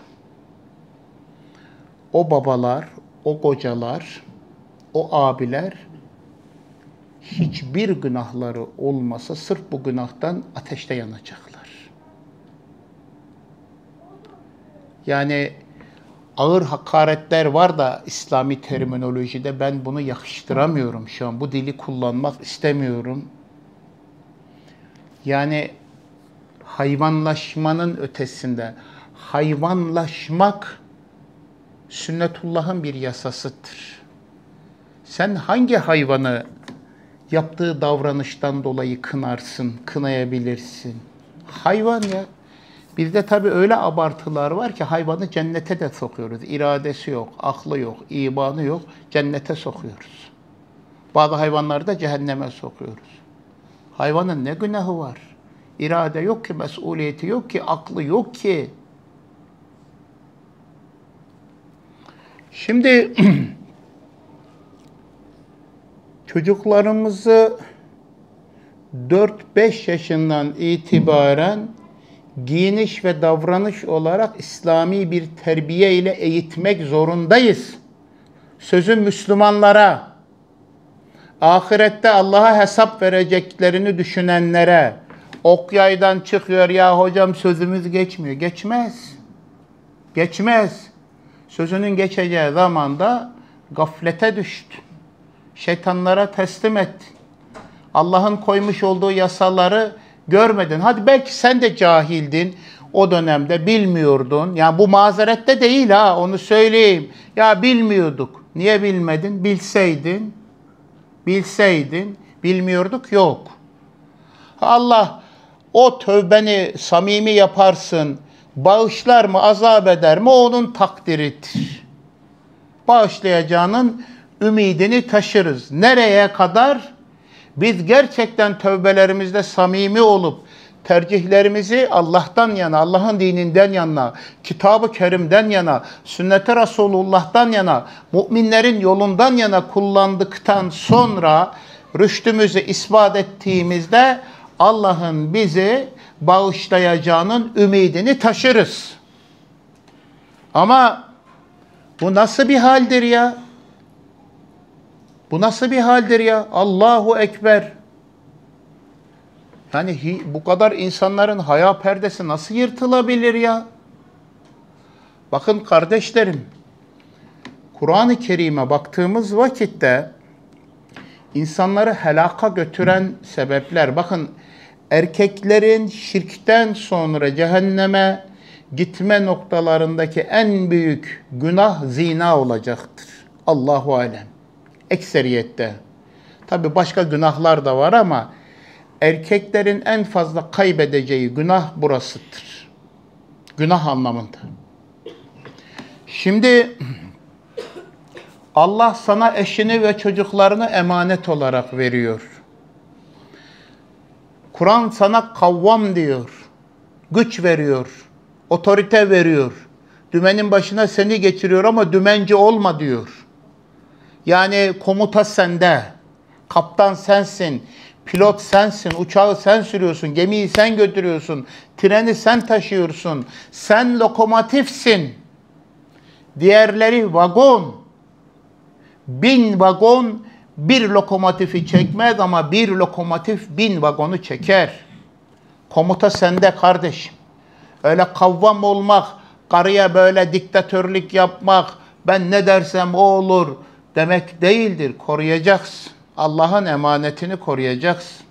O babalar, o kocalar, o abiler hiçbir günahları olmasa sırf bu günahtan ateşte yanacaklar. Yani ağır hakaretler var da İslami terminolojide ben bunu yakıştıramıyorum şu an. Bu dili kullanmak istemiyorum. Yani hayvanlaşmanın ötesinde. Hayvanlaşmak sünnetullah'ın bir yasasıdır. Sen hangi hayvanı yaptığı davranıştan dolayı kınarsın, kınayabilirsin? Hayvan ya. Bizde tabii öyle abartılar var ki hayvanı cennete de sokuyoruz. İradesi yok, aklı yok, imanı yok. Cennete sokuyoruz. Bazı hayvanları da cehenneme sokuyoruz. Hayvanın ne günahı var? İrade yok ki, mesuliyeti yok ki, aklı yok ki. Şimdi çocuklarımızı 4-5 yaşından itibaren giyiniş ve davranış olarak İslami bir terbiye ile eğitmek zorundayız. Sözü Müslümanlara, ahirette Allah'a hesap vereceklerini düşünenlere, ok yaydan çıkıyor ya hocam sözümüz geçmiyor. Geçmez. Geçmez. Sözünün geçeceği zamanda gaflete düştü. Şeytanlara teslim etti. Allah'ın koymuş olduğu yasaları görmedin. Hadi belki sen de cahildin. O dönemde bilmiyordun. Yani bu mazerette değil ha, onu söyleyeyim. Ya bilmiyorduk. Niye bilmedin? Bilseydin. Bilseydin. Bilmiyorduk yok. Allah o tövbeni samimi yaparsın. Bağışlar mı, azap eder mi? O onun takdiridir. Bağışlayacağının ümidini taşırız. Nereye kadar? Biz gerçekten tövbelerimizde samimi olup tercihlerimizi Allah'tan yana, Allah'ın dininden yana, Kitab-ı Kerim'den yana, Sünnet-i Resulullah'tan yana, müminlerin yolundan yana kullandıktan sonra rüştümüzü ispat ettiğimizde Allah'ın bizi bağışlayacağının ümidini taşırız. Ama bu nasıl bir haldir ya? Bu nasıl bir haldir ya? Allahu Ekber. Yani bu kadar insanların haya perdesi nasıl yırtılabilir ya? Bakın kardeşlerim, Kur'an-ı Kerim'e baktığımız vakitte insanları helaka götüren sebepler, bakın erkeklerin şirkten sonra cehenneme gitme noktalarındaki en büyük günah zina olacaktır. Allahu alem. Ekseriyette. Tabi başka günahlar da var ama erkeklerin en fazla kaybedeceği günah burasıdır. Günah anlamında. Şimdi Allah sana eşini ve çocuklarını emanet olarak veriyor. Kur'an sana kavvam diyor. Güç veriyor. Otorite veriyor. Dümenin başına seni geçiriyor ama dümenci olma diyor. Yani komuta sende. Kaptan sensin. Pilot sensin. Uçağı sen sürüyorsun. Gemiyi sen götürüyorsun. Treni sen taşıyorsun. Sen lokomotifsin. Diğerleri vagon. 1000 vagon bir lokomotifi çekmez ama bir lokomotif 1000 vagonu çeker. Komuta sende kardeşim. Öyle kavvam olmak, karıya böyle diktatörlük yapmak, ben ne dersem o olur demek değildir. Koruyacaksın. Allah'ın emanetini koruyacaksın.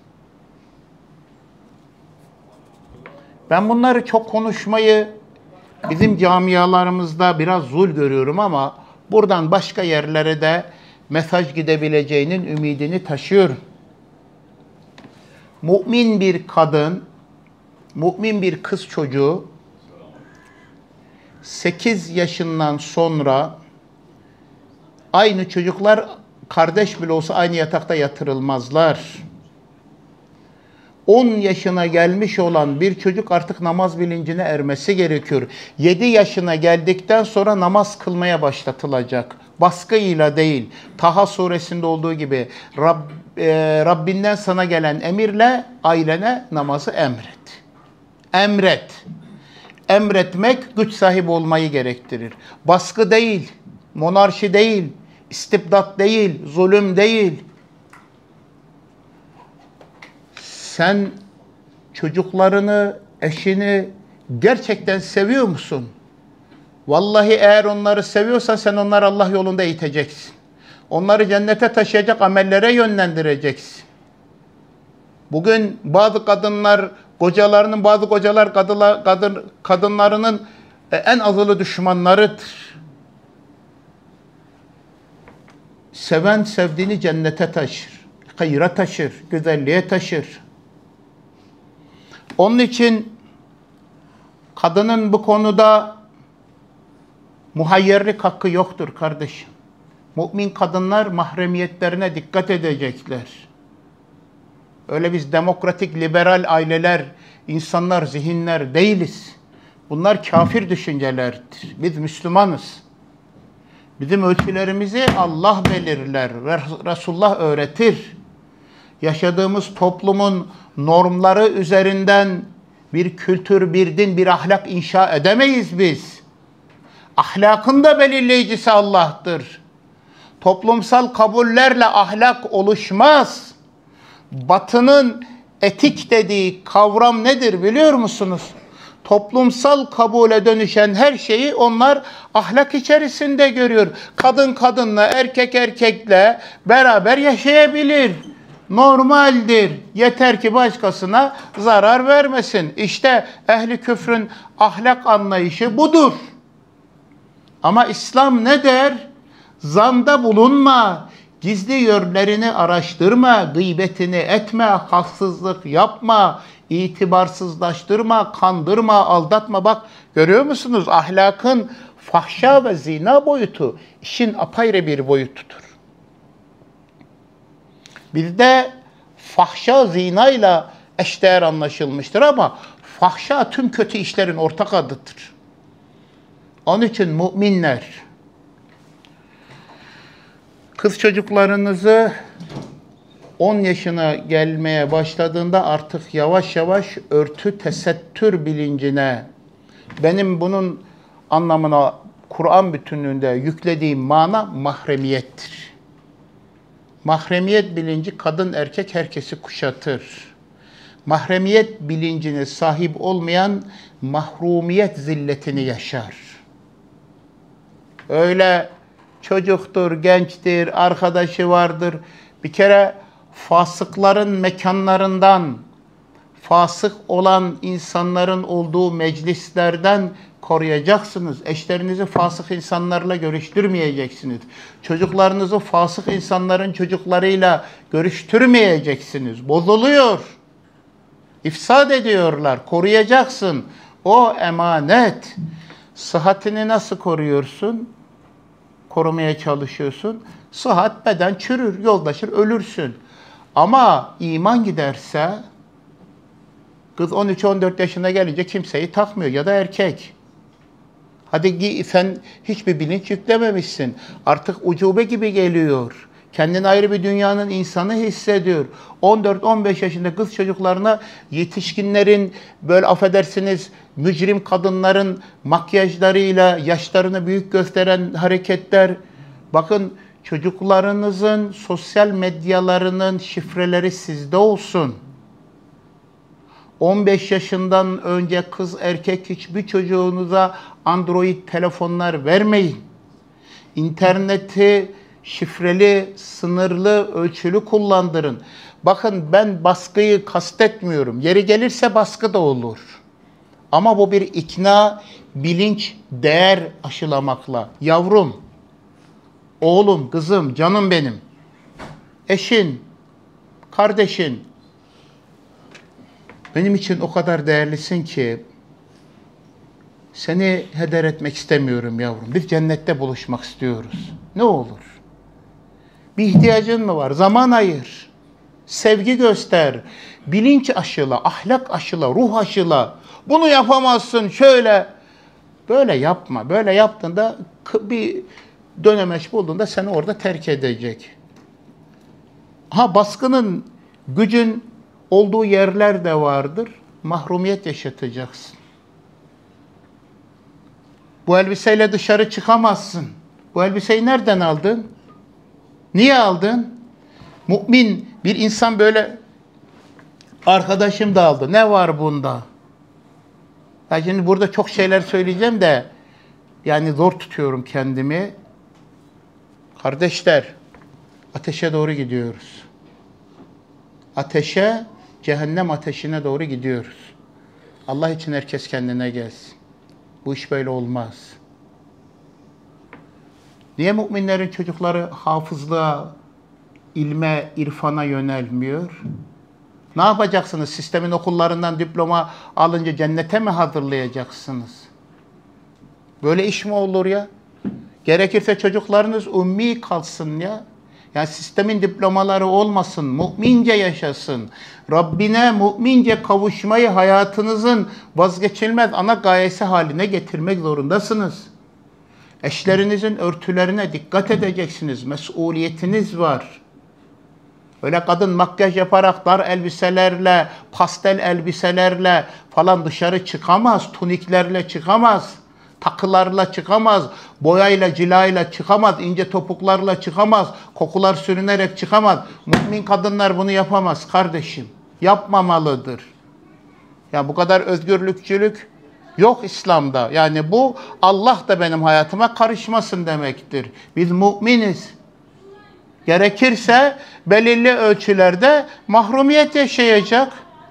Ben bunları çok konuşmayı bizim camialarımızda biraz zul görüyorum ama buradan başka yerlere de mesaj gidebileceğinin ümidini taşıyorum. Mümin bir kadın, mümin bir kız çocuğu 8 yaşından sonra aynı çocuklar kardeş bile olsa aynı yatakta yatırılmazlar. 10 yaşına gelmiş olan bir çocuk artık namaz bilincine ermesi gerekiyor. 7 yaşına geldikten sonra namaz kılmaya başlatılacak. Baskıyla değil. Taha suresinde olduğu gibi Rabbinden sana gelen emirle ailene namazı emret. Emret. Emretmek güç sahibi olmayı gerektirir. Baskı değil, monarşi değil, istibdat değil, zulüm değil. Sen çocuklarını, eşini gerçekten seviyor musun? Vallahi eğer onları seviyorsan sen onları Allah yolunda eğiteceksin. Onları cennete taşıyacak amellere yönlendireceksin. Bugün bazı kadınlar, bazı kocalar kadınlarının en azılı düşmanlarıdır. Seven sevdiğini cennete taşır, hayra taşır, güzelliğe taşır. Onun için kadının bu konuda muhayyerlik hakkı yoktur kardeşim. Mümin kadınlar mahremiyetlerine dikkat edecekler. Öyle biz demokratik, liberal aileler, insanlar, zihinler değiliz. Bunlar kafir düşüncelerdir. Biz Müslümanız. Bizim ölçülerimizi Allah belirler ve Resulullah öğretir. Yaşadığımız toplumun normları üzerinden bir kültür, bir din, bir ahlak inşa edemeyiz biz. Ahlakın da belirleyicisi Allah'tır. Toplumsal kabullerle ahlak oluşmaz. Batı'nın etik dediği kavram nedir biliyor musunuz? Toplumsal kabule dönüşen her şeyi onlar ahlak içerisinde görüyor. Kadın kadınla, erkek erkekle beraber yaşayabilir. Normaldir. Yeter ki başkasına zarar vermesin. İşte ehli küfrün ahlak anlayışı budur. Ama İslam ne der? Zanda bulunma, gizli yönlerini araştırma, gıybetini etme, haksızlık yapma, itibarsızlaştırma, kandırma, aldatma. Bak görüyor musunuz? Ahlakın fahşa ve zina boyutu işin apayrı bir boyutudur. Bizde fahşa zinayla eşdeğer anlaşılmıştır ama fahşa tüm kötü işlerin ortak adıdır. Onun için müminler, kız çocuklarınızı 10 yaşına gelmeye başladığında artık yavaş yavaş örtü tesettür bilincine, benim bunun anlamına Kur'an bütünlüğünde yüklediğim mana mahremiyettir. Mahremiyet bilinci kadın erkek herkesi kuşatır. Mahremiyet bilincine sahip olmayan mahrumiyet zilletini yaşar. Öyle çocuktur, gençtir, arkadaşı vardır. Bir kere fasıkların mekanlarından, fasık olan insanların olduğu meclislerden koruyacaksınız. Eşlerinizi fasık insanlarla görüştürmeyeceksiniz. Çocuklarınızı fasık insanların çocuklarıyla görüştürmeyeceksiniz. Bozuluyor. İfsad ediyorlar. Koruyacaksın. O emanet. Sıhhatini nasıl koruyorsun? Korumaya çalışıyorsun. Sıhhat, beden çürür, yoldaşır, ölürsün. Ama iman giderse, kız 13-14 yaşına gelince kimseyi takmıyor ya da erkek. Hadi sen hiçbir bilinç yüklememişsin. Artık ucube gibi geliyor. Kendini ayrı bir dünyanın insanı hissediyor. 14-15 yaşında kız çocuklarına yetişkinlerin böyle affedersiniz mücrim kadınların makyajlarıyla yaşlarını büyük gösteren hareketler. Bakın çocuklarınızın sosyal medyalarının şifreleri sizde olsun. 15 yaşından önce kız erkek hiçbir çocuğunuza Android telefonlar vermeyin. İnterneti şifreli, sınırlı, ölçülü kullandırın. Bakın ben baskıyı kastetmiyorum. Yeri gelirse baskı da olur. Ama bu bir ikna, bilinç, değer aşılamakla. Yavrum, oğlum, kızım, canım benim, eşin, kardeşin, benim için o kadar değerlisin ki seni heder etmek istemiyorum yavrum. Biz cennette buluşmak istiyoruz. Ne olur? Bir ihtiyacın mı var? Zaman ayır. Sevgi göster. Bilinç aşıla, ahlak aşıla, ruh aşıla. Bunu yapamazsın şöyle. Böyle yapma. Böyle yaptığında bir dönemeç bulduğunda seni orada terk edecek. Baskının, gücün olduğu yerler de vardır. Mahrumiyet yaşatacaksın. Bu elbiseyle dışarı çıkamazsın. Bu elbiseyi nereden aldın? Niye aldın? Mümin bir insan böyle, arkadaşım da aldı. Ne var bunda? Ya şimdi burada çok şeyler söyleyeceğim de Yani zor tutuyorum kendimi. Kardeşler, ateşe doğru gidiyoruz. Ateşe, cehennem ateşine doğru gidiyoruz. Allah için herkes kendine gelsin. Bu iş böyle olmaz. Niye müminlerin çocukları hafızlığa, ilme, irfana yönelmiyor? Ne yapacaksınız? Sistemin okullarından diploma alınca cennete mi hazırlayacaksınız? Böyle iş mi olur ya? Gerekirse çocuklarınız ummi kalsın ya. Yani sistemin diplomaları olmasın, mümince yaşasın. Rabbine mümince kavuşmayı hayatınızın vazgeçilmez ana gayesi haline getirmek zorundasınız. Eşlerinizin örtülerine dikkat edeceksiniz. Mesuliyetiniz var. Öyle kadın makyaj yaparak dar elbiselerle, pastel elbiselerle falan dışarı çıkamaz. Tuniklerle çıkamaz. Takılarla çıkamaz. Boyayla, cilayla çıkamaz. İnce topuklarla çıkamaz. Kokular sürünerek çıkamaz. Mümin kadınlar bunu yapamaz kardeşim. Yapmamalıdır. Ya bu kadar özgürlükçülük yok İslam'da. Yani bu Allah da benim hayatıma karışmasın demektir. Biz müminiz. Gerekirse belirli ölçülerde mahrumiyet yaşayacak.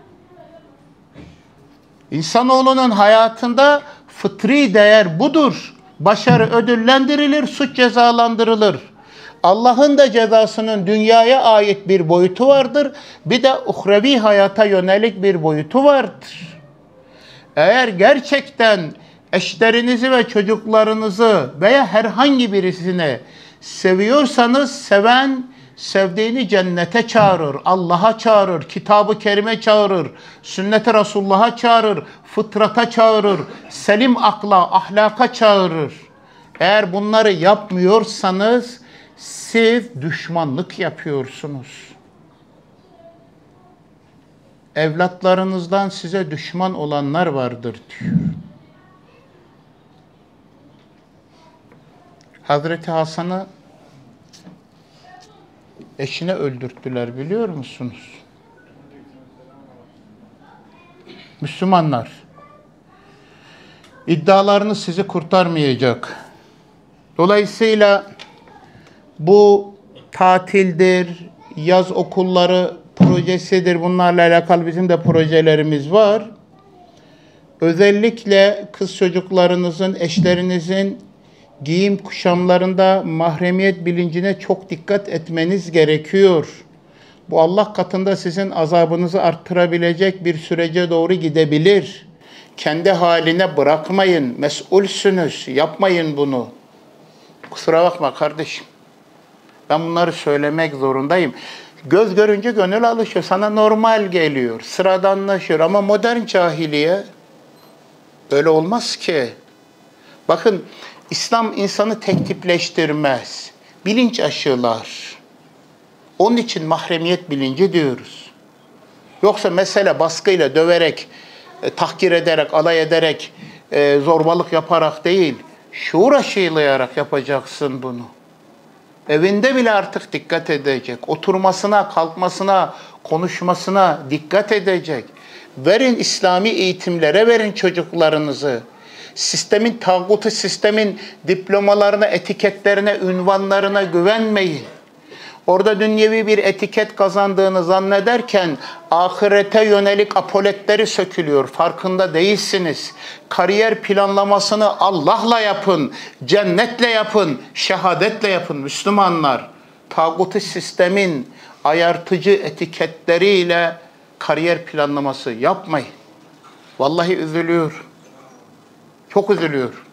İnsanoğlunun hayatında fıtri değer budur. Başarı ödüllendirilir, suç cezalandırılır. Allah'ın da cezasının dünyaya ait bir boyutu vardır. Bir de uhrevi hayata yönelik bir boyutu vardır. Eğer gerçekten eşlerinizi ve çocuklarınızı veya herhangi birisini seviyorsanız, seven sevdiğini cennete çağırır, Allah'a çağırır, Kitab-ı Kerim'e çağırır, Sünnet-i Resulullah'a çağırır, fıtrata çağırır, selim akla, ahlaka çağırır. Eğer bunları yapmıyorsanız siz düşmanlık yapıyorsunuz. Evlatlarınızdan size düşman olanlar vardır diyor. Hazreti Hasan'ı eşine öldürttüler biliyor musunuz? Müslümanlar, iddialarınız sizi kurtarmayacak. Dolayısıyla bu tatildir, yaz okulları projesidir. Bunlarla alakalı bizim de projelerimiz var. Özellikle kız çocuklarınızın, eşlerinizin giyim kuşamlarında mahremiyet bilincine çok dikkat etmeniz gerekiyor. Bu Allah katında sizin azabınızı arttırabilecek bir sürece doğru gidebilir. Kendi haline bırakmayın. Mesulsünüz. Yapmayın bunu. Kusura bakma kardeşim. Ben bunları söylemek zorundayım. Göz görünce gönül alışıyor. Sana normal geliyor. Sıradanlaşıyor. Ama modern cahiliye öyle olmaz ki. Bakın, İslam insanı tek tipleştirmez. Bilinç aşılar. Onun için mahremiyet bilinci diyoruz. Yoksa mesele baskıyla, döverek, tahkir ederek, alay ederek, zorbalık yaparak değil, şuur aşılayarak yapacaksın bunu. Evinde bile artık dikkat edecek. Oturmasına, kalkmasına, konuşmasına dikkat edecek. Verin İslami eğitimlere, verin çocuklarınızı. Sistemin, tağutu sistemin diplomalarına, etiketlerine, ünvanlarına güvenmeyin. Orada dünyevi bir etiket kazandığını zannederken ahirete yönelik apoletleri sökülüyor. Farkında değilsiniz. Kariyer planlamasını Allah'la yapın, cennetle yapın, şehadetle yapın Müslümanlar. Tağutu sistemin ayartıcı etiketleriyle kariyer planlaması yapmayın. Vallahi üzülüyor. Çok üzülüyor.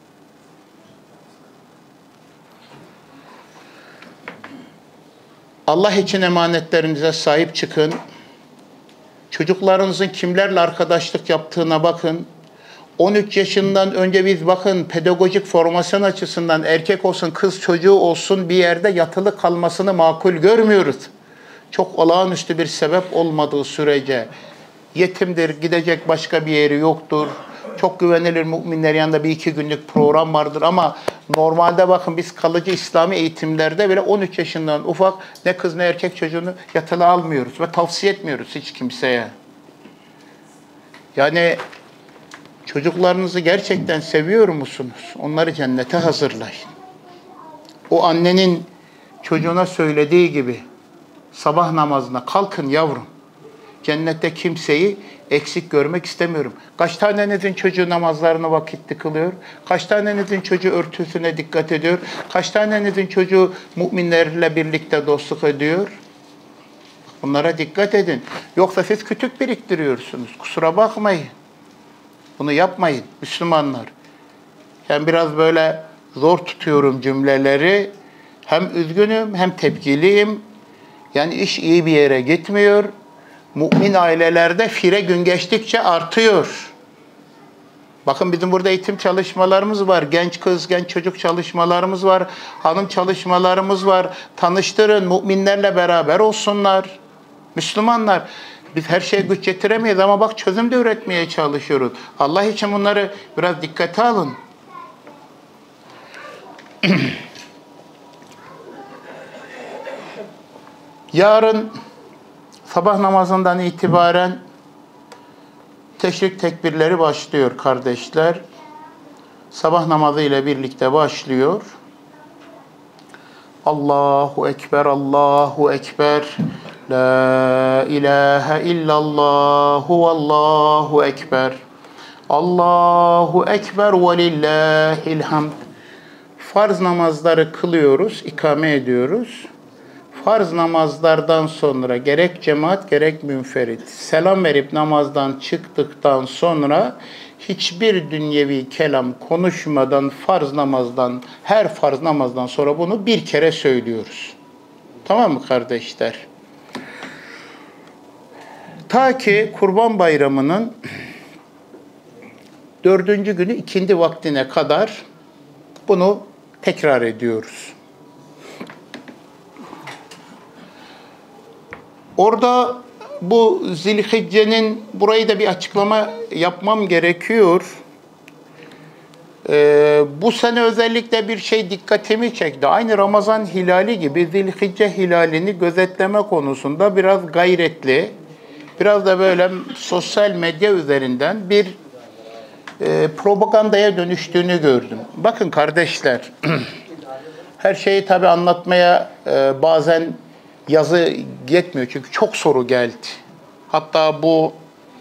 Allah için emanetlerinize sahip çıkın. Çocuklarınızın kimlerle arkadaşlık yaptığına bakın. 13 yaşından önce biz bakın pedagojik formasyon açısından erkek olsun kız çocuğu olsun bir yerde yatılı kalmasını makul görmüyoruz. Çok olağanüstü bir sebep olmadığı sürece yetimdir, gidecek başka bir yeri yoktur. Çok güvenilir müminler yanında bir iki günlük program vardır ama normalde bakın biz kalıcı İslami eğitimlerde bile 13 yaşından ufak ne kız ne erkek çocuğunu yatılı almıyoruz ve tavsiye etmiyoruz hiç kimseye. Yani Çocuklarınızı gerçekten seviyor musunuz? Onları cennete hazırlayın. O annenin çocuğuna söylediği gibi sabah namazına kalkın yavrum. Cennette kimseyi eksik görmek istemiyorum. Kaç tanenizin çocuğu namazlarını vakitli kılıyor? Kaç tanenizin çocuğu örtüsüne dikkat ediyor? Kaç tanenizin çocuğu müminlerle birlikte dostluk ediyor? Bunlara dikkat edin. Yoksa siz kütük biriktiriyorsunuz. Kusura bakmayın. Bunu yapmayın Müslümanlar. Ben biraz böyle zor tutuyorum cümleleri. Hem üzgünüm hem tepkiliyim. Yani iş iyi bir yere gitmiyor. Mümin ailelerde fire gün geçtikçe artıyor. Bakın bizim burada eğitim çalışmalarımız var. Genç kız, genç çocuk çalışmalarımız var. Hanım çalışmalarımız var. Tanıştırın, müminlerle beraber olsunlar. Müslümanlar, biz her şeye güç getiremeyiz ama bak çözüm de üretmeye çalışıyoruz. Allah için bunları biraz dikkate alın. Yarın sabah namazından itibaren teşrik tekbirleri başlıyor kardeşler. Sabah namazı ile birlikte başlıyor. Allahu Ekber, Allahu Ekber. La ilahe illallah, Allahu Ekber. Allahu Ekber ve lillahil hamd. Farz namazları kılıyoruz, ikame ediyoruz. Farz namazlardan sonra gerek cemaat gerek münferit selam verip namazdan çıktıktan sonra hiçbir dünyevi kelam konuşmadan her farz namazdan sonra bunu bir kere söylüyoruz. Tamam mı kardeşler? Ta ki Kurban Bayramı'nın 4. günü ikindi vaktine kadar bunu tekrar ediyoruz. Orada bu Zilhicce'nin, burayı da bir açıklama yapmam gerekiyor. Bu sene özellikle bir şey dikkatimi çekti. Aynı Ramazan hilali gibi Zilhicce hilalini gözetleme konusunda biraz gayretli, biraz da böyle sosyal medya üzerinden bir propagandaya dönüştüğünü gördüm. Bakın kardeşler, her şeyi tabii anlatmaya bazen yazı yetmiyor çünkü çok soru geldi. Hatta bu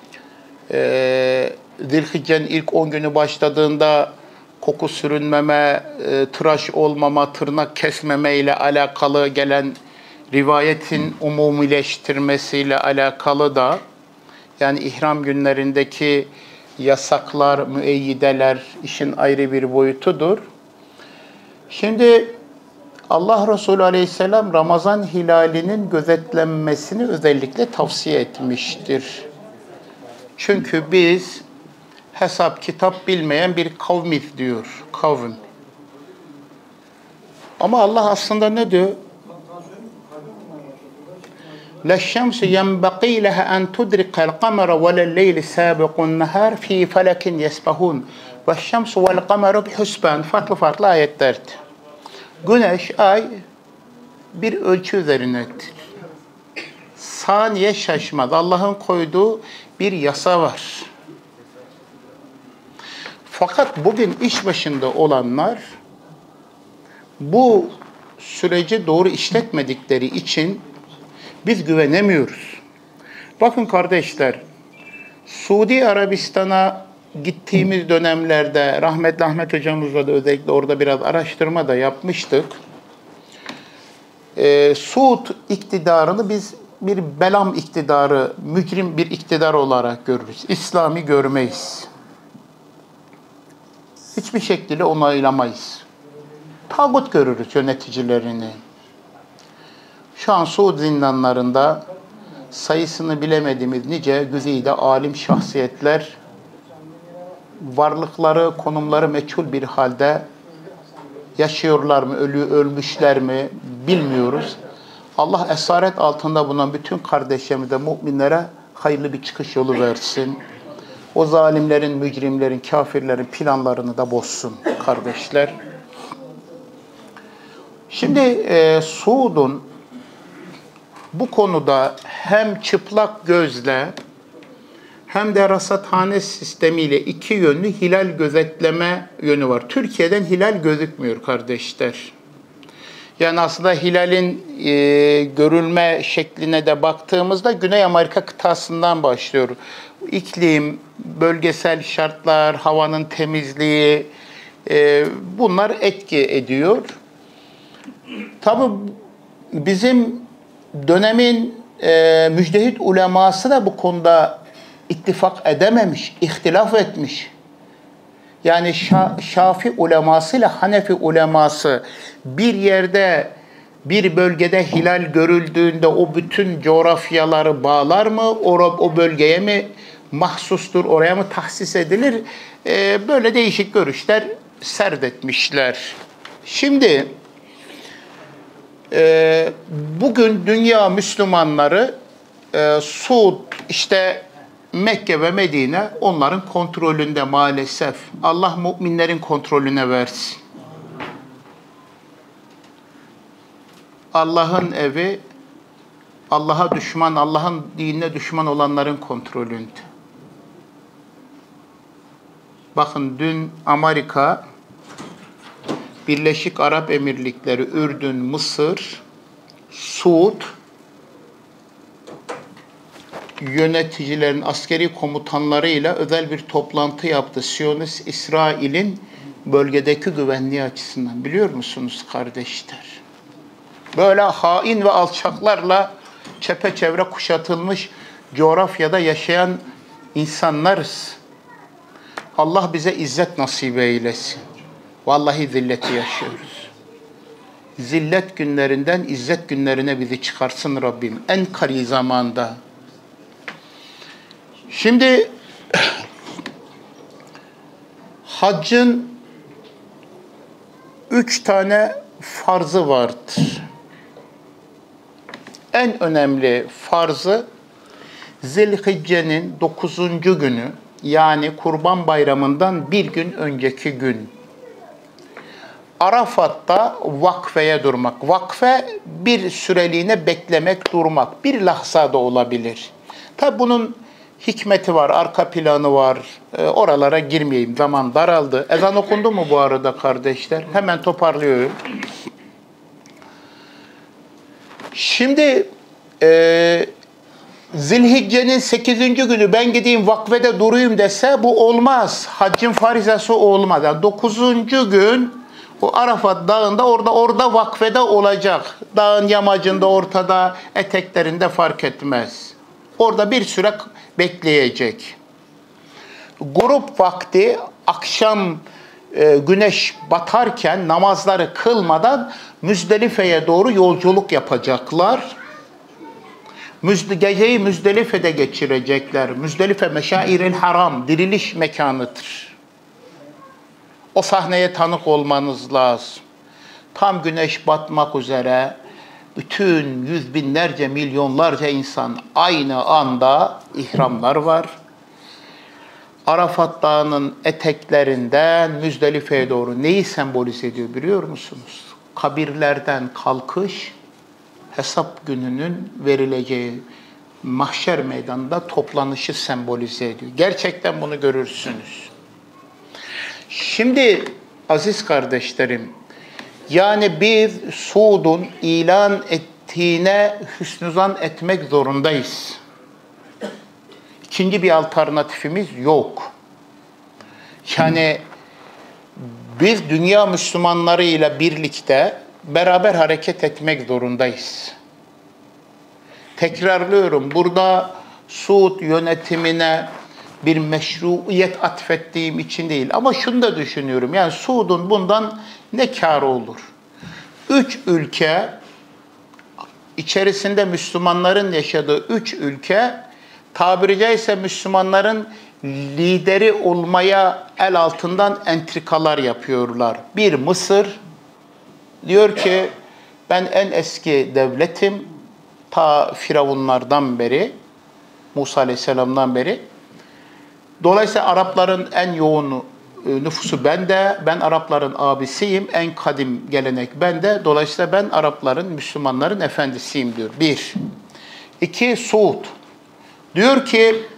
Zilhicce'nin ilk 10 günü başladığında koku sürünmeme, tıraş olmama, tırnak kesmeme ile alakalı gelen rivayetin umumileştirmesiyle alakalı da, yani ihram günlerindeki yasaklar, müeyyideler işin ayrı bir boyutudur. Şimdi Allah Resulü Aleyhisselam Ramazan hilalinin gözetlenmesini özellikle tavsiye etmiştir. Çünkü biz hesap kitap bilmeyen bir kavmiz diyor. Kavim. Ama Allah aslında ne diyor? لَشَّمْسُ يَنْبَقِي لَهَا أَنْ تُدْرِقَ الْقَمَرَ وَلَا اللَّيْلِ سَابِقُ النَّهَارِ فِي فَلَكٍ يَسْبَحُونَ وَالشَّمْسُ وَالْقَمَرُ بِحُسْبَانٍ. Farklı ayetlerdi. Güneş, ay bir ölçü üzerinedir. Saniye şaşmaz. Allah'ın koyduğu bir yasa var. Fakat bugün iş başında olanlar bu süreci doğru işletmedikleri için biz güvenemiyoruz. Bakın kardeşler, Suudi Arabistan'a gittiğimiz dönemlerde rahmetli Ahmet hocamızla da özellikle orada biraz araştırma da yapmıştık. Suud iktidarını biz bir belam iktidarı, mücrim bir iktidar olarak görürüz. İslami görmeyiz. Hiçbir şekilde onaylamayız. Tağut görürüz yöneticilerini. Şu an Suud zindanlarında sayısını bilemediğimiz nice güzide alim şahsiyetler, varlıkları, konumları meçhul bir halde yaşıyorlar mı, ölmüşler mi bilmiyoruz. Allah esaret altında bulunan bütün kardeşlerimize, müminlere hayırlı bir çıkış yolu versin. O zalimlerin, mücrimlerin, kafirlerin planlarını da bozsun kardeşler. Şimdi Suud'un bu konuda hem çıplak gözle hem de rasathane sistemiyle iki yönlü hilal gözetleme yönü var. Türkiye'den hilal gözükmüyor kardeşler. Yani aslında hilalin görülme şekline de baktığımızda Güney Amerika kıtasından başlıyor. İklim, bölgesel şartlar, havanın temizliği bunlar etki ediyor. Tabii bizim dönemin müçtehit uleması da bu konuda ittifak edememiş, ihtilaf etmiş. Yani Şafii uleması ile Hanefi uleması bir yerde, bir bölgede hilal görüldüğünde o bütün coğrafyaları bağlar mı? O bölgeye mi mahsustur, oraya mı tahsis edilir? Böyle değişik görüşler serdetmişler. Şimdi bugün dünya Müslümanları Suud, işte Mekke ve Medine onların kontrolünde maalesef. Allah müminlerin kontrolüne versin. Allah'ın evi, Allah'a düşman, Allah'ın dinine düşman olanların kontrolünde. Bakın dün Amerika, Birleşik Arap Emirlikleri, Ürdün, Mısır, Suud yöneticilerin, askeri komutanlarıyla özel bir toplantı yaptı. Siyonist İsrail'in bölgedeki güvenliği açısından. Biliyor musunuz kardeşler? Böyle hain ve alçaklarla çepeçevre kuşatılmış coğrafyada yaşayan insanlarız. Allah bize izzet nasip eylesin. Vallahi zilleti yaşıyoruz. Zillet günlerinden izzet günlerine bizi çıkarsın Rabbim. En kari zamanda. Şimdi haccın 3 tane farzı vardır. En önemli farzı Zilhicce'nin 9. günü, yani Kurban Bayramı'ndan bir gün önceki gün. Arafat'ta vakfeye durmak. Vakfe bir süreliğine beklemek, durmak. Bir lahzada olabilir. Tabi bunun hikmeti var, arka planı var. Oralara girmeyeyim, zaman daraldı. Ezan okundu mu bu arada kardeşler? Hemen toparlıyorum. Şimdi Zilhicce'nin 8. günü ben gideyim vakfede durayım dese bu olmaz. Haccın farizası olmaz. Yani 9. gün o Arafat dağında orada vakfede olacak. Dağın yamacında, ortada, eteklerinde fark etmez. Orada bir süre bekleyecek. Grup vakti akşam güneş batarken namazları kılmadan Müzdelife'ye doğru yolculuk yapacaklar. Geceyi Müzdelife'de geçirecekler. Müzdelife Meşairil Haram, diriliş mekanıdır. O sahneye tanık olmanız lazım. Tam güneş batmak üzere bütün yüz binlerce, milyonlarca insan aynı anda ihramlar var. Arafat Dağı'nın eteklerinden Müzdelife'ye doğru neyi sembolize ediyor biliyor musunuz? Kabirlerden kalkış, hesap gününün verileceği mahşer meydanında toplanışı sembolize ediyor. Gerçekten bunu görürsünüz. Şimdi aziz kardeşlerim, yani biz Suud'un ilan ettiğine hüsnüzan etmek zorundayız. İkinci bir alternatifimiz yok. Yani biz dünya Müslümanlarıyla birlikte beraber hareket etmek zorundayız. Tekrarlıyorum, burada Suud yönetimine bir meşruiyet atfettiğim için değil. Ama şunu da düşünüyorum, yani Suud'un bundan ne kârı olur? 3 ülke, içerisinde Müslümanların yaşadığı 3 ülke, tabiri caizse Müslümanların lideri olmaya el altından entrikalar yapıyorlar. Bir Mısır diyor ki ben en eski devletim, ta Firavunlardan beri, Musa Aleyhisselam'dan beri. Dolayısıyla Arapların en yoğun nüfusu bende, ben Arapların abisiyim, en kadim gelenek bende. Dolayısıyla ben Arapların, Müslümanların efendisiyim diyor. Bir. İki, Suud. Diyor ki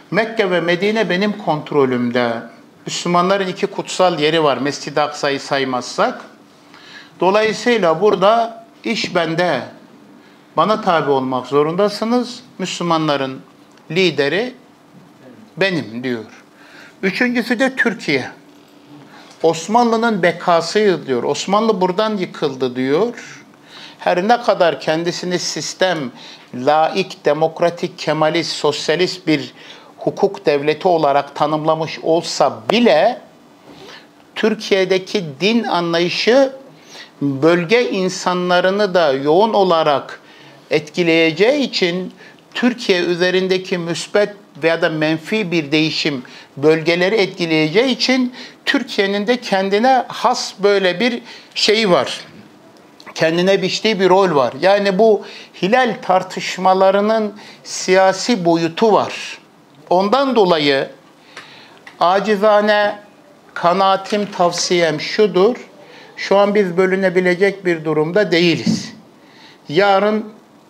Mekke ve Medine benim kontrolümde. Müslümanların 2 kutsal yeri var, Mescid-i Aksa'yı saymazsak. Dolayısıyla burada iş bende. Bana tabi olmak zorundasınız. Müslümanların lideri benim diyor. Üçüncüsü de Türkiye. Osmanlı'nın bekası diyor. Osmanlı buradan yıkıldı diyor. Her ne kadar kendisini sistem, laik, demokratik, kemalist, sosyalist bir hukuk devleti olarak tanımlamış olsa bile Türkiye'deki din anlayışı bölge insanlarını da yoğun olarak etkileyeceği için Türkiye üzerindeki müsbet veya da menfi bir değişim bölgeleri etkileyeceği için Türkiye'nin de kendine has böyle bir şeyi var. Kendine biçtiği bir rol var. Yani bu hilal tartışmalarının siyasi boyutu var. Ondan dolayı acizane kanaatim, tavsiyem şudur. Şu an biz bölünebilecek bir durumda değiliz. Yarın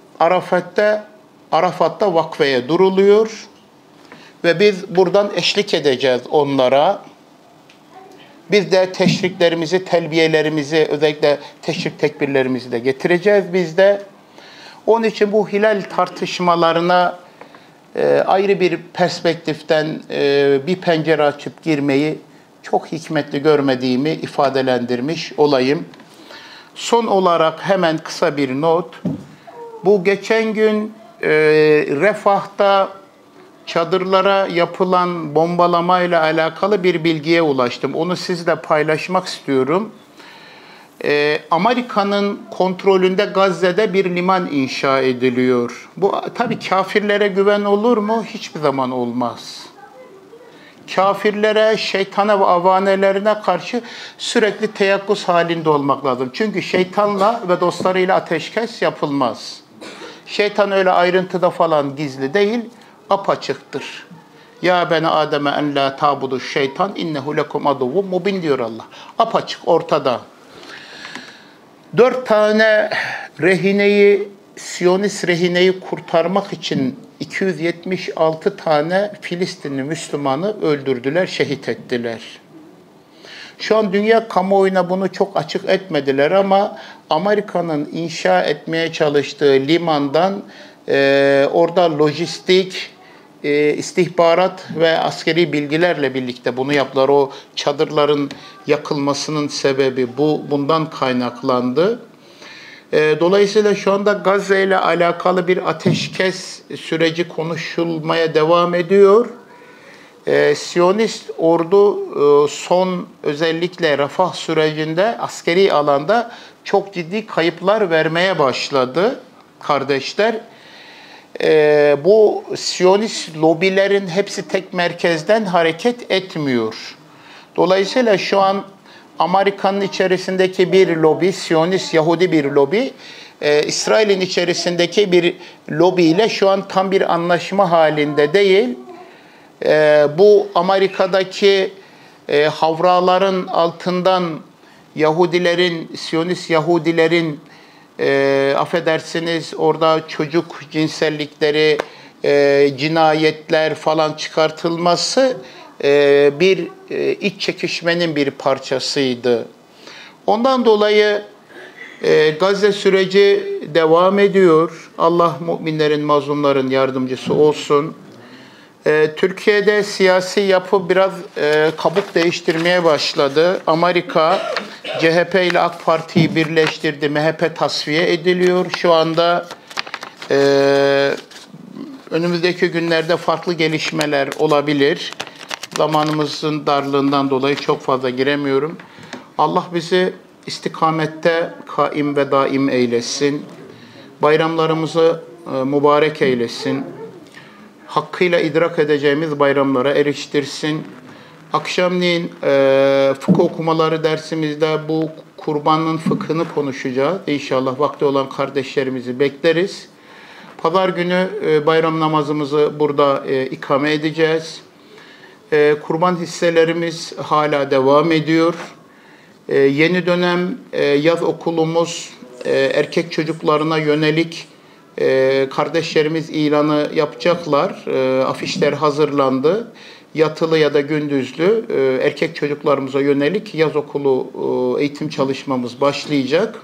Arafat'ta vakfeye duruluyor ve biz buradan eşlik edeceğiz onlara. Biz de teşriklerimizi, telbiyelerimizi, özellikle teşrik tekbirlerimizi de getireceğiz biz de. Onun için bu hilal tartışmalarına ayrı bir perspektiften bir pencere açıp girmeyi çok hikmetli görmediğimi ifadelendirmiş olayım. Son olarak hemen kısa bir not. Bu geçen gün Refah'ta çadırlara yapılan bombalamayla alakalı bir bilgiye ulaştım. Onu sizle paylaşmak istiyorum. Amerika'nın kontrolünde Gazze'de bir liman inşa ediliyor. Bu tabii kafirlere güven olur mu? Hiçbir zaman olmaz. Kafirlere, şeytana ve avanelerine karşı sürekli teyakkuz halinde olmak lazım. Çünkü şeytanla ve dostlarıyla ateşkes yapılmaz. Şeytan öyle ayrıntıda falan gizli değil, apaçıktır. Ya beni Adem'e en la tabudu şeytan innehu lekum aduvvun mubin diyor Allah. Apaçık ortada. 4 tane rehineyi, Siyonist rehineyi kurtarmak için 276 tane Filistinli Müslümanı öldürdüler, şehit ettiler. Şu an dünya kamuoyuna bunu çok açık etmediler ama Amerika'nın inşa etmeye çalıştığı limandan orada lojistik, istihbarat ve askeri bilgilerle birlikte bunu yaptılar. O çadırların yakılmasının sebebi bundan kaynaklandı. Dolayısıyla şu anda Gazze ile alakalı bir ateşkes süreci konuşulmaya devam ediyor. Siyonist ordu son özellikle Rafah sürecinde askeri alanda çok ciddi kayıplar vermeye başladı kardeşler. Bu Siyonist lobilerin hepsi tek merkezden hareket etmiyor. Dolayısıyla şu an Amerika'nın içerisindeki bir lobi, Siyonist Yahudi bir lobi, İsrail'in içerisindeki bir lobi ile şu an tam bir anlaşma halinde değil. Bu Amerika'daki havraların altından Yahudilerin, Siyonist Yahudilerin affedersiniz orada çocuk cinsellikleri, cinayetler falan çıkartılması bir iç çekişmenin bir parçasıydı. Ondan dolayı Gazze süreci devam ediyor. Allah müminlerin, mazlumların yardımcısı olsun. Türkiye'de siyasi yapı biraz kabuk değiştirmeye başladı. Amerika CHP ile AK Parti'yi birleştirdi. MHP tasfiye ediliyor. Şu anda önümüzdeki günlerde farklı gelişmeler olabilir. Zamanımızın darlığından dolayı çok fazla giremiyorum. Allah bizi istikamette kaim ve daim eylesin. Bayramlarımızı mübarek eylesin. Hakkıyla idrak edeceğimiz bayramlara eriştirsin. Akşamleyin fıkıh okumaları dersimizde bu kurbanın fıkhını konuşacağız. İnşallah vakti olan kardeşlerimizi bekleriz. Pazar günü bayram namazımızı burada ikame edeceğiz. Kurban hisselerimiz hala devam ediyor. Yeni dönem yaz okulumuz erkek çocuklarına yönelik Kardeşlerimiz ilanı yapacaklar. Afişler hazırlandı. Yatılı ya da gündüzlü erkek çocuklarımıza yönelik yaz okulu eğitim çalışmamız başlayacak.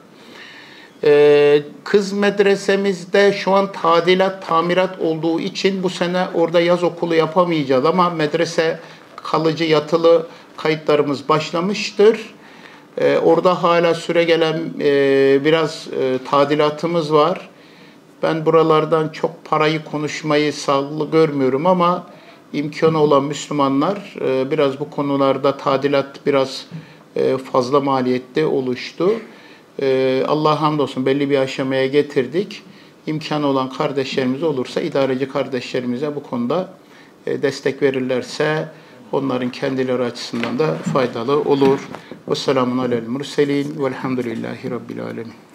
Kız medresemizde şu an tadilat, tamirat olduğu için bu sene orada yaz okulu yapamayacağız ama medrese kalıcı yatılı kayıtlarımız başlamıştır. Orada hala süregelen biraz tadilatımız var. Ben buralardan çok parayı konuşmayı sağlıklı görmüyorum ama imkanı olan Müslümanlar biraz bu konularda tadilat biraz fazla maliyette oluştu. Allah'a hamdolsun belli bir aşamaya getirdik. İmkanı olan kardeşlerimiz olursa idareci kardeşlerimize bu konuda destek verirlerse onların kendileri açısından da faydalı olur. Vesselamun alel murselin velhamdülillahi rabbil alemin.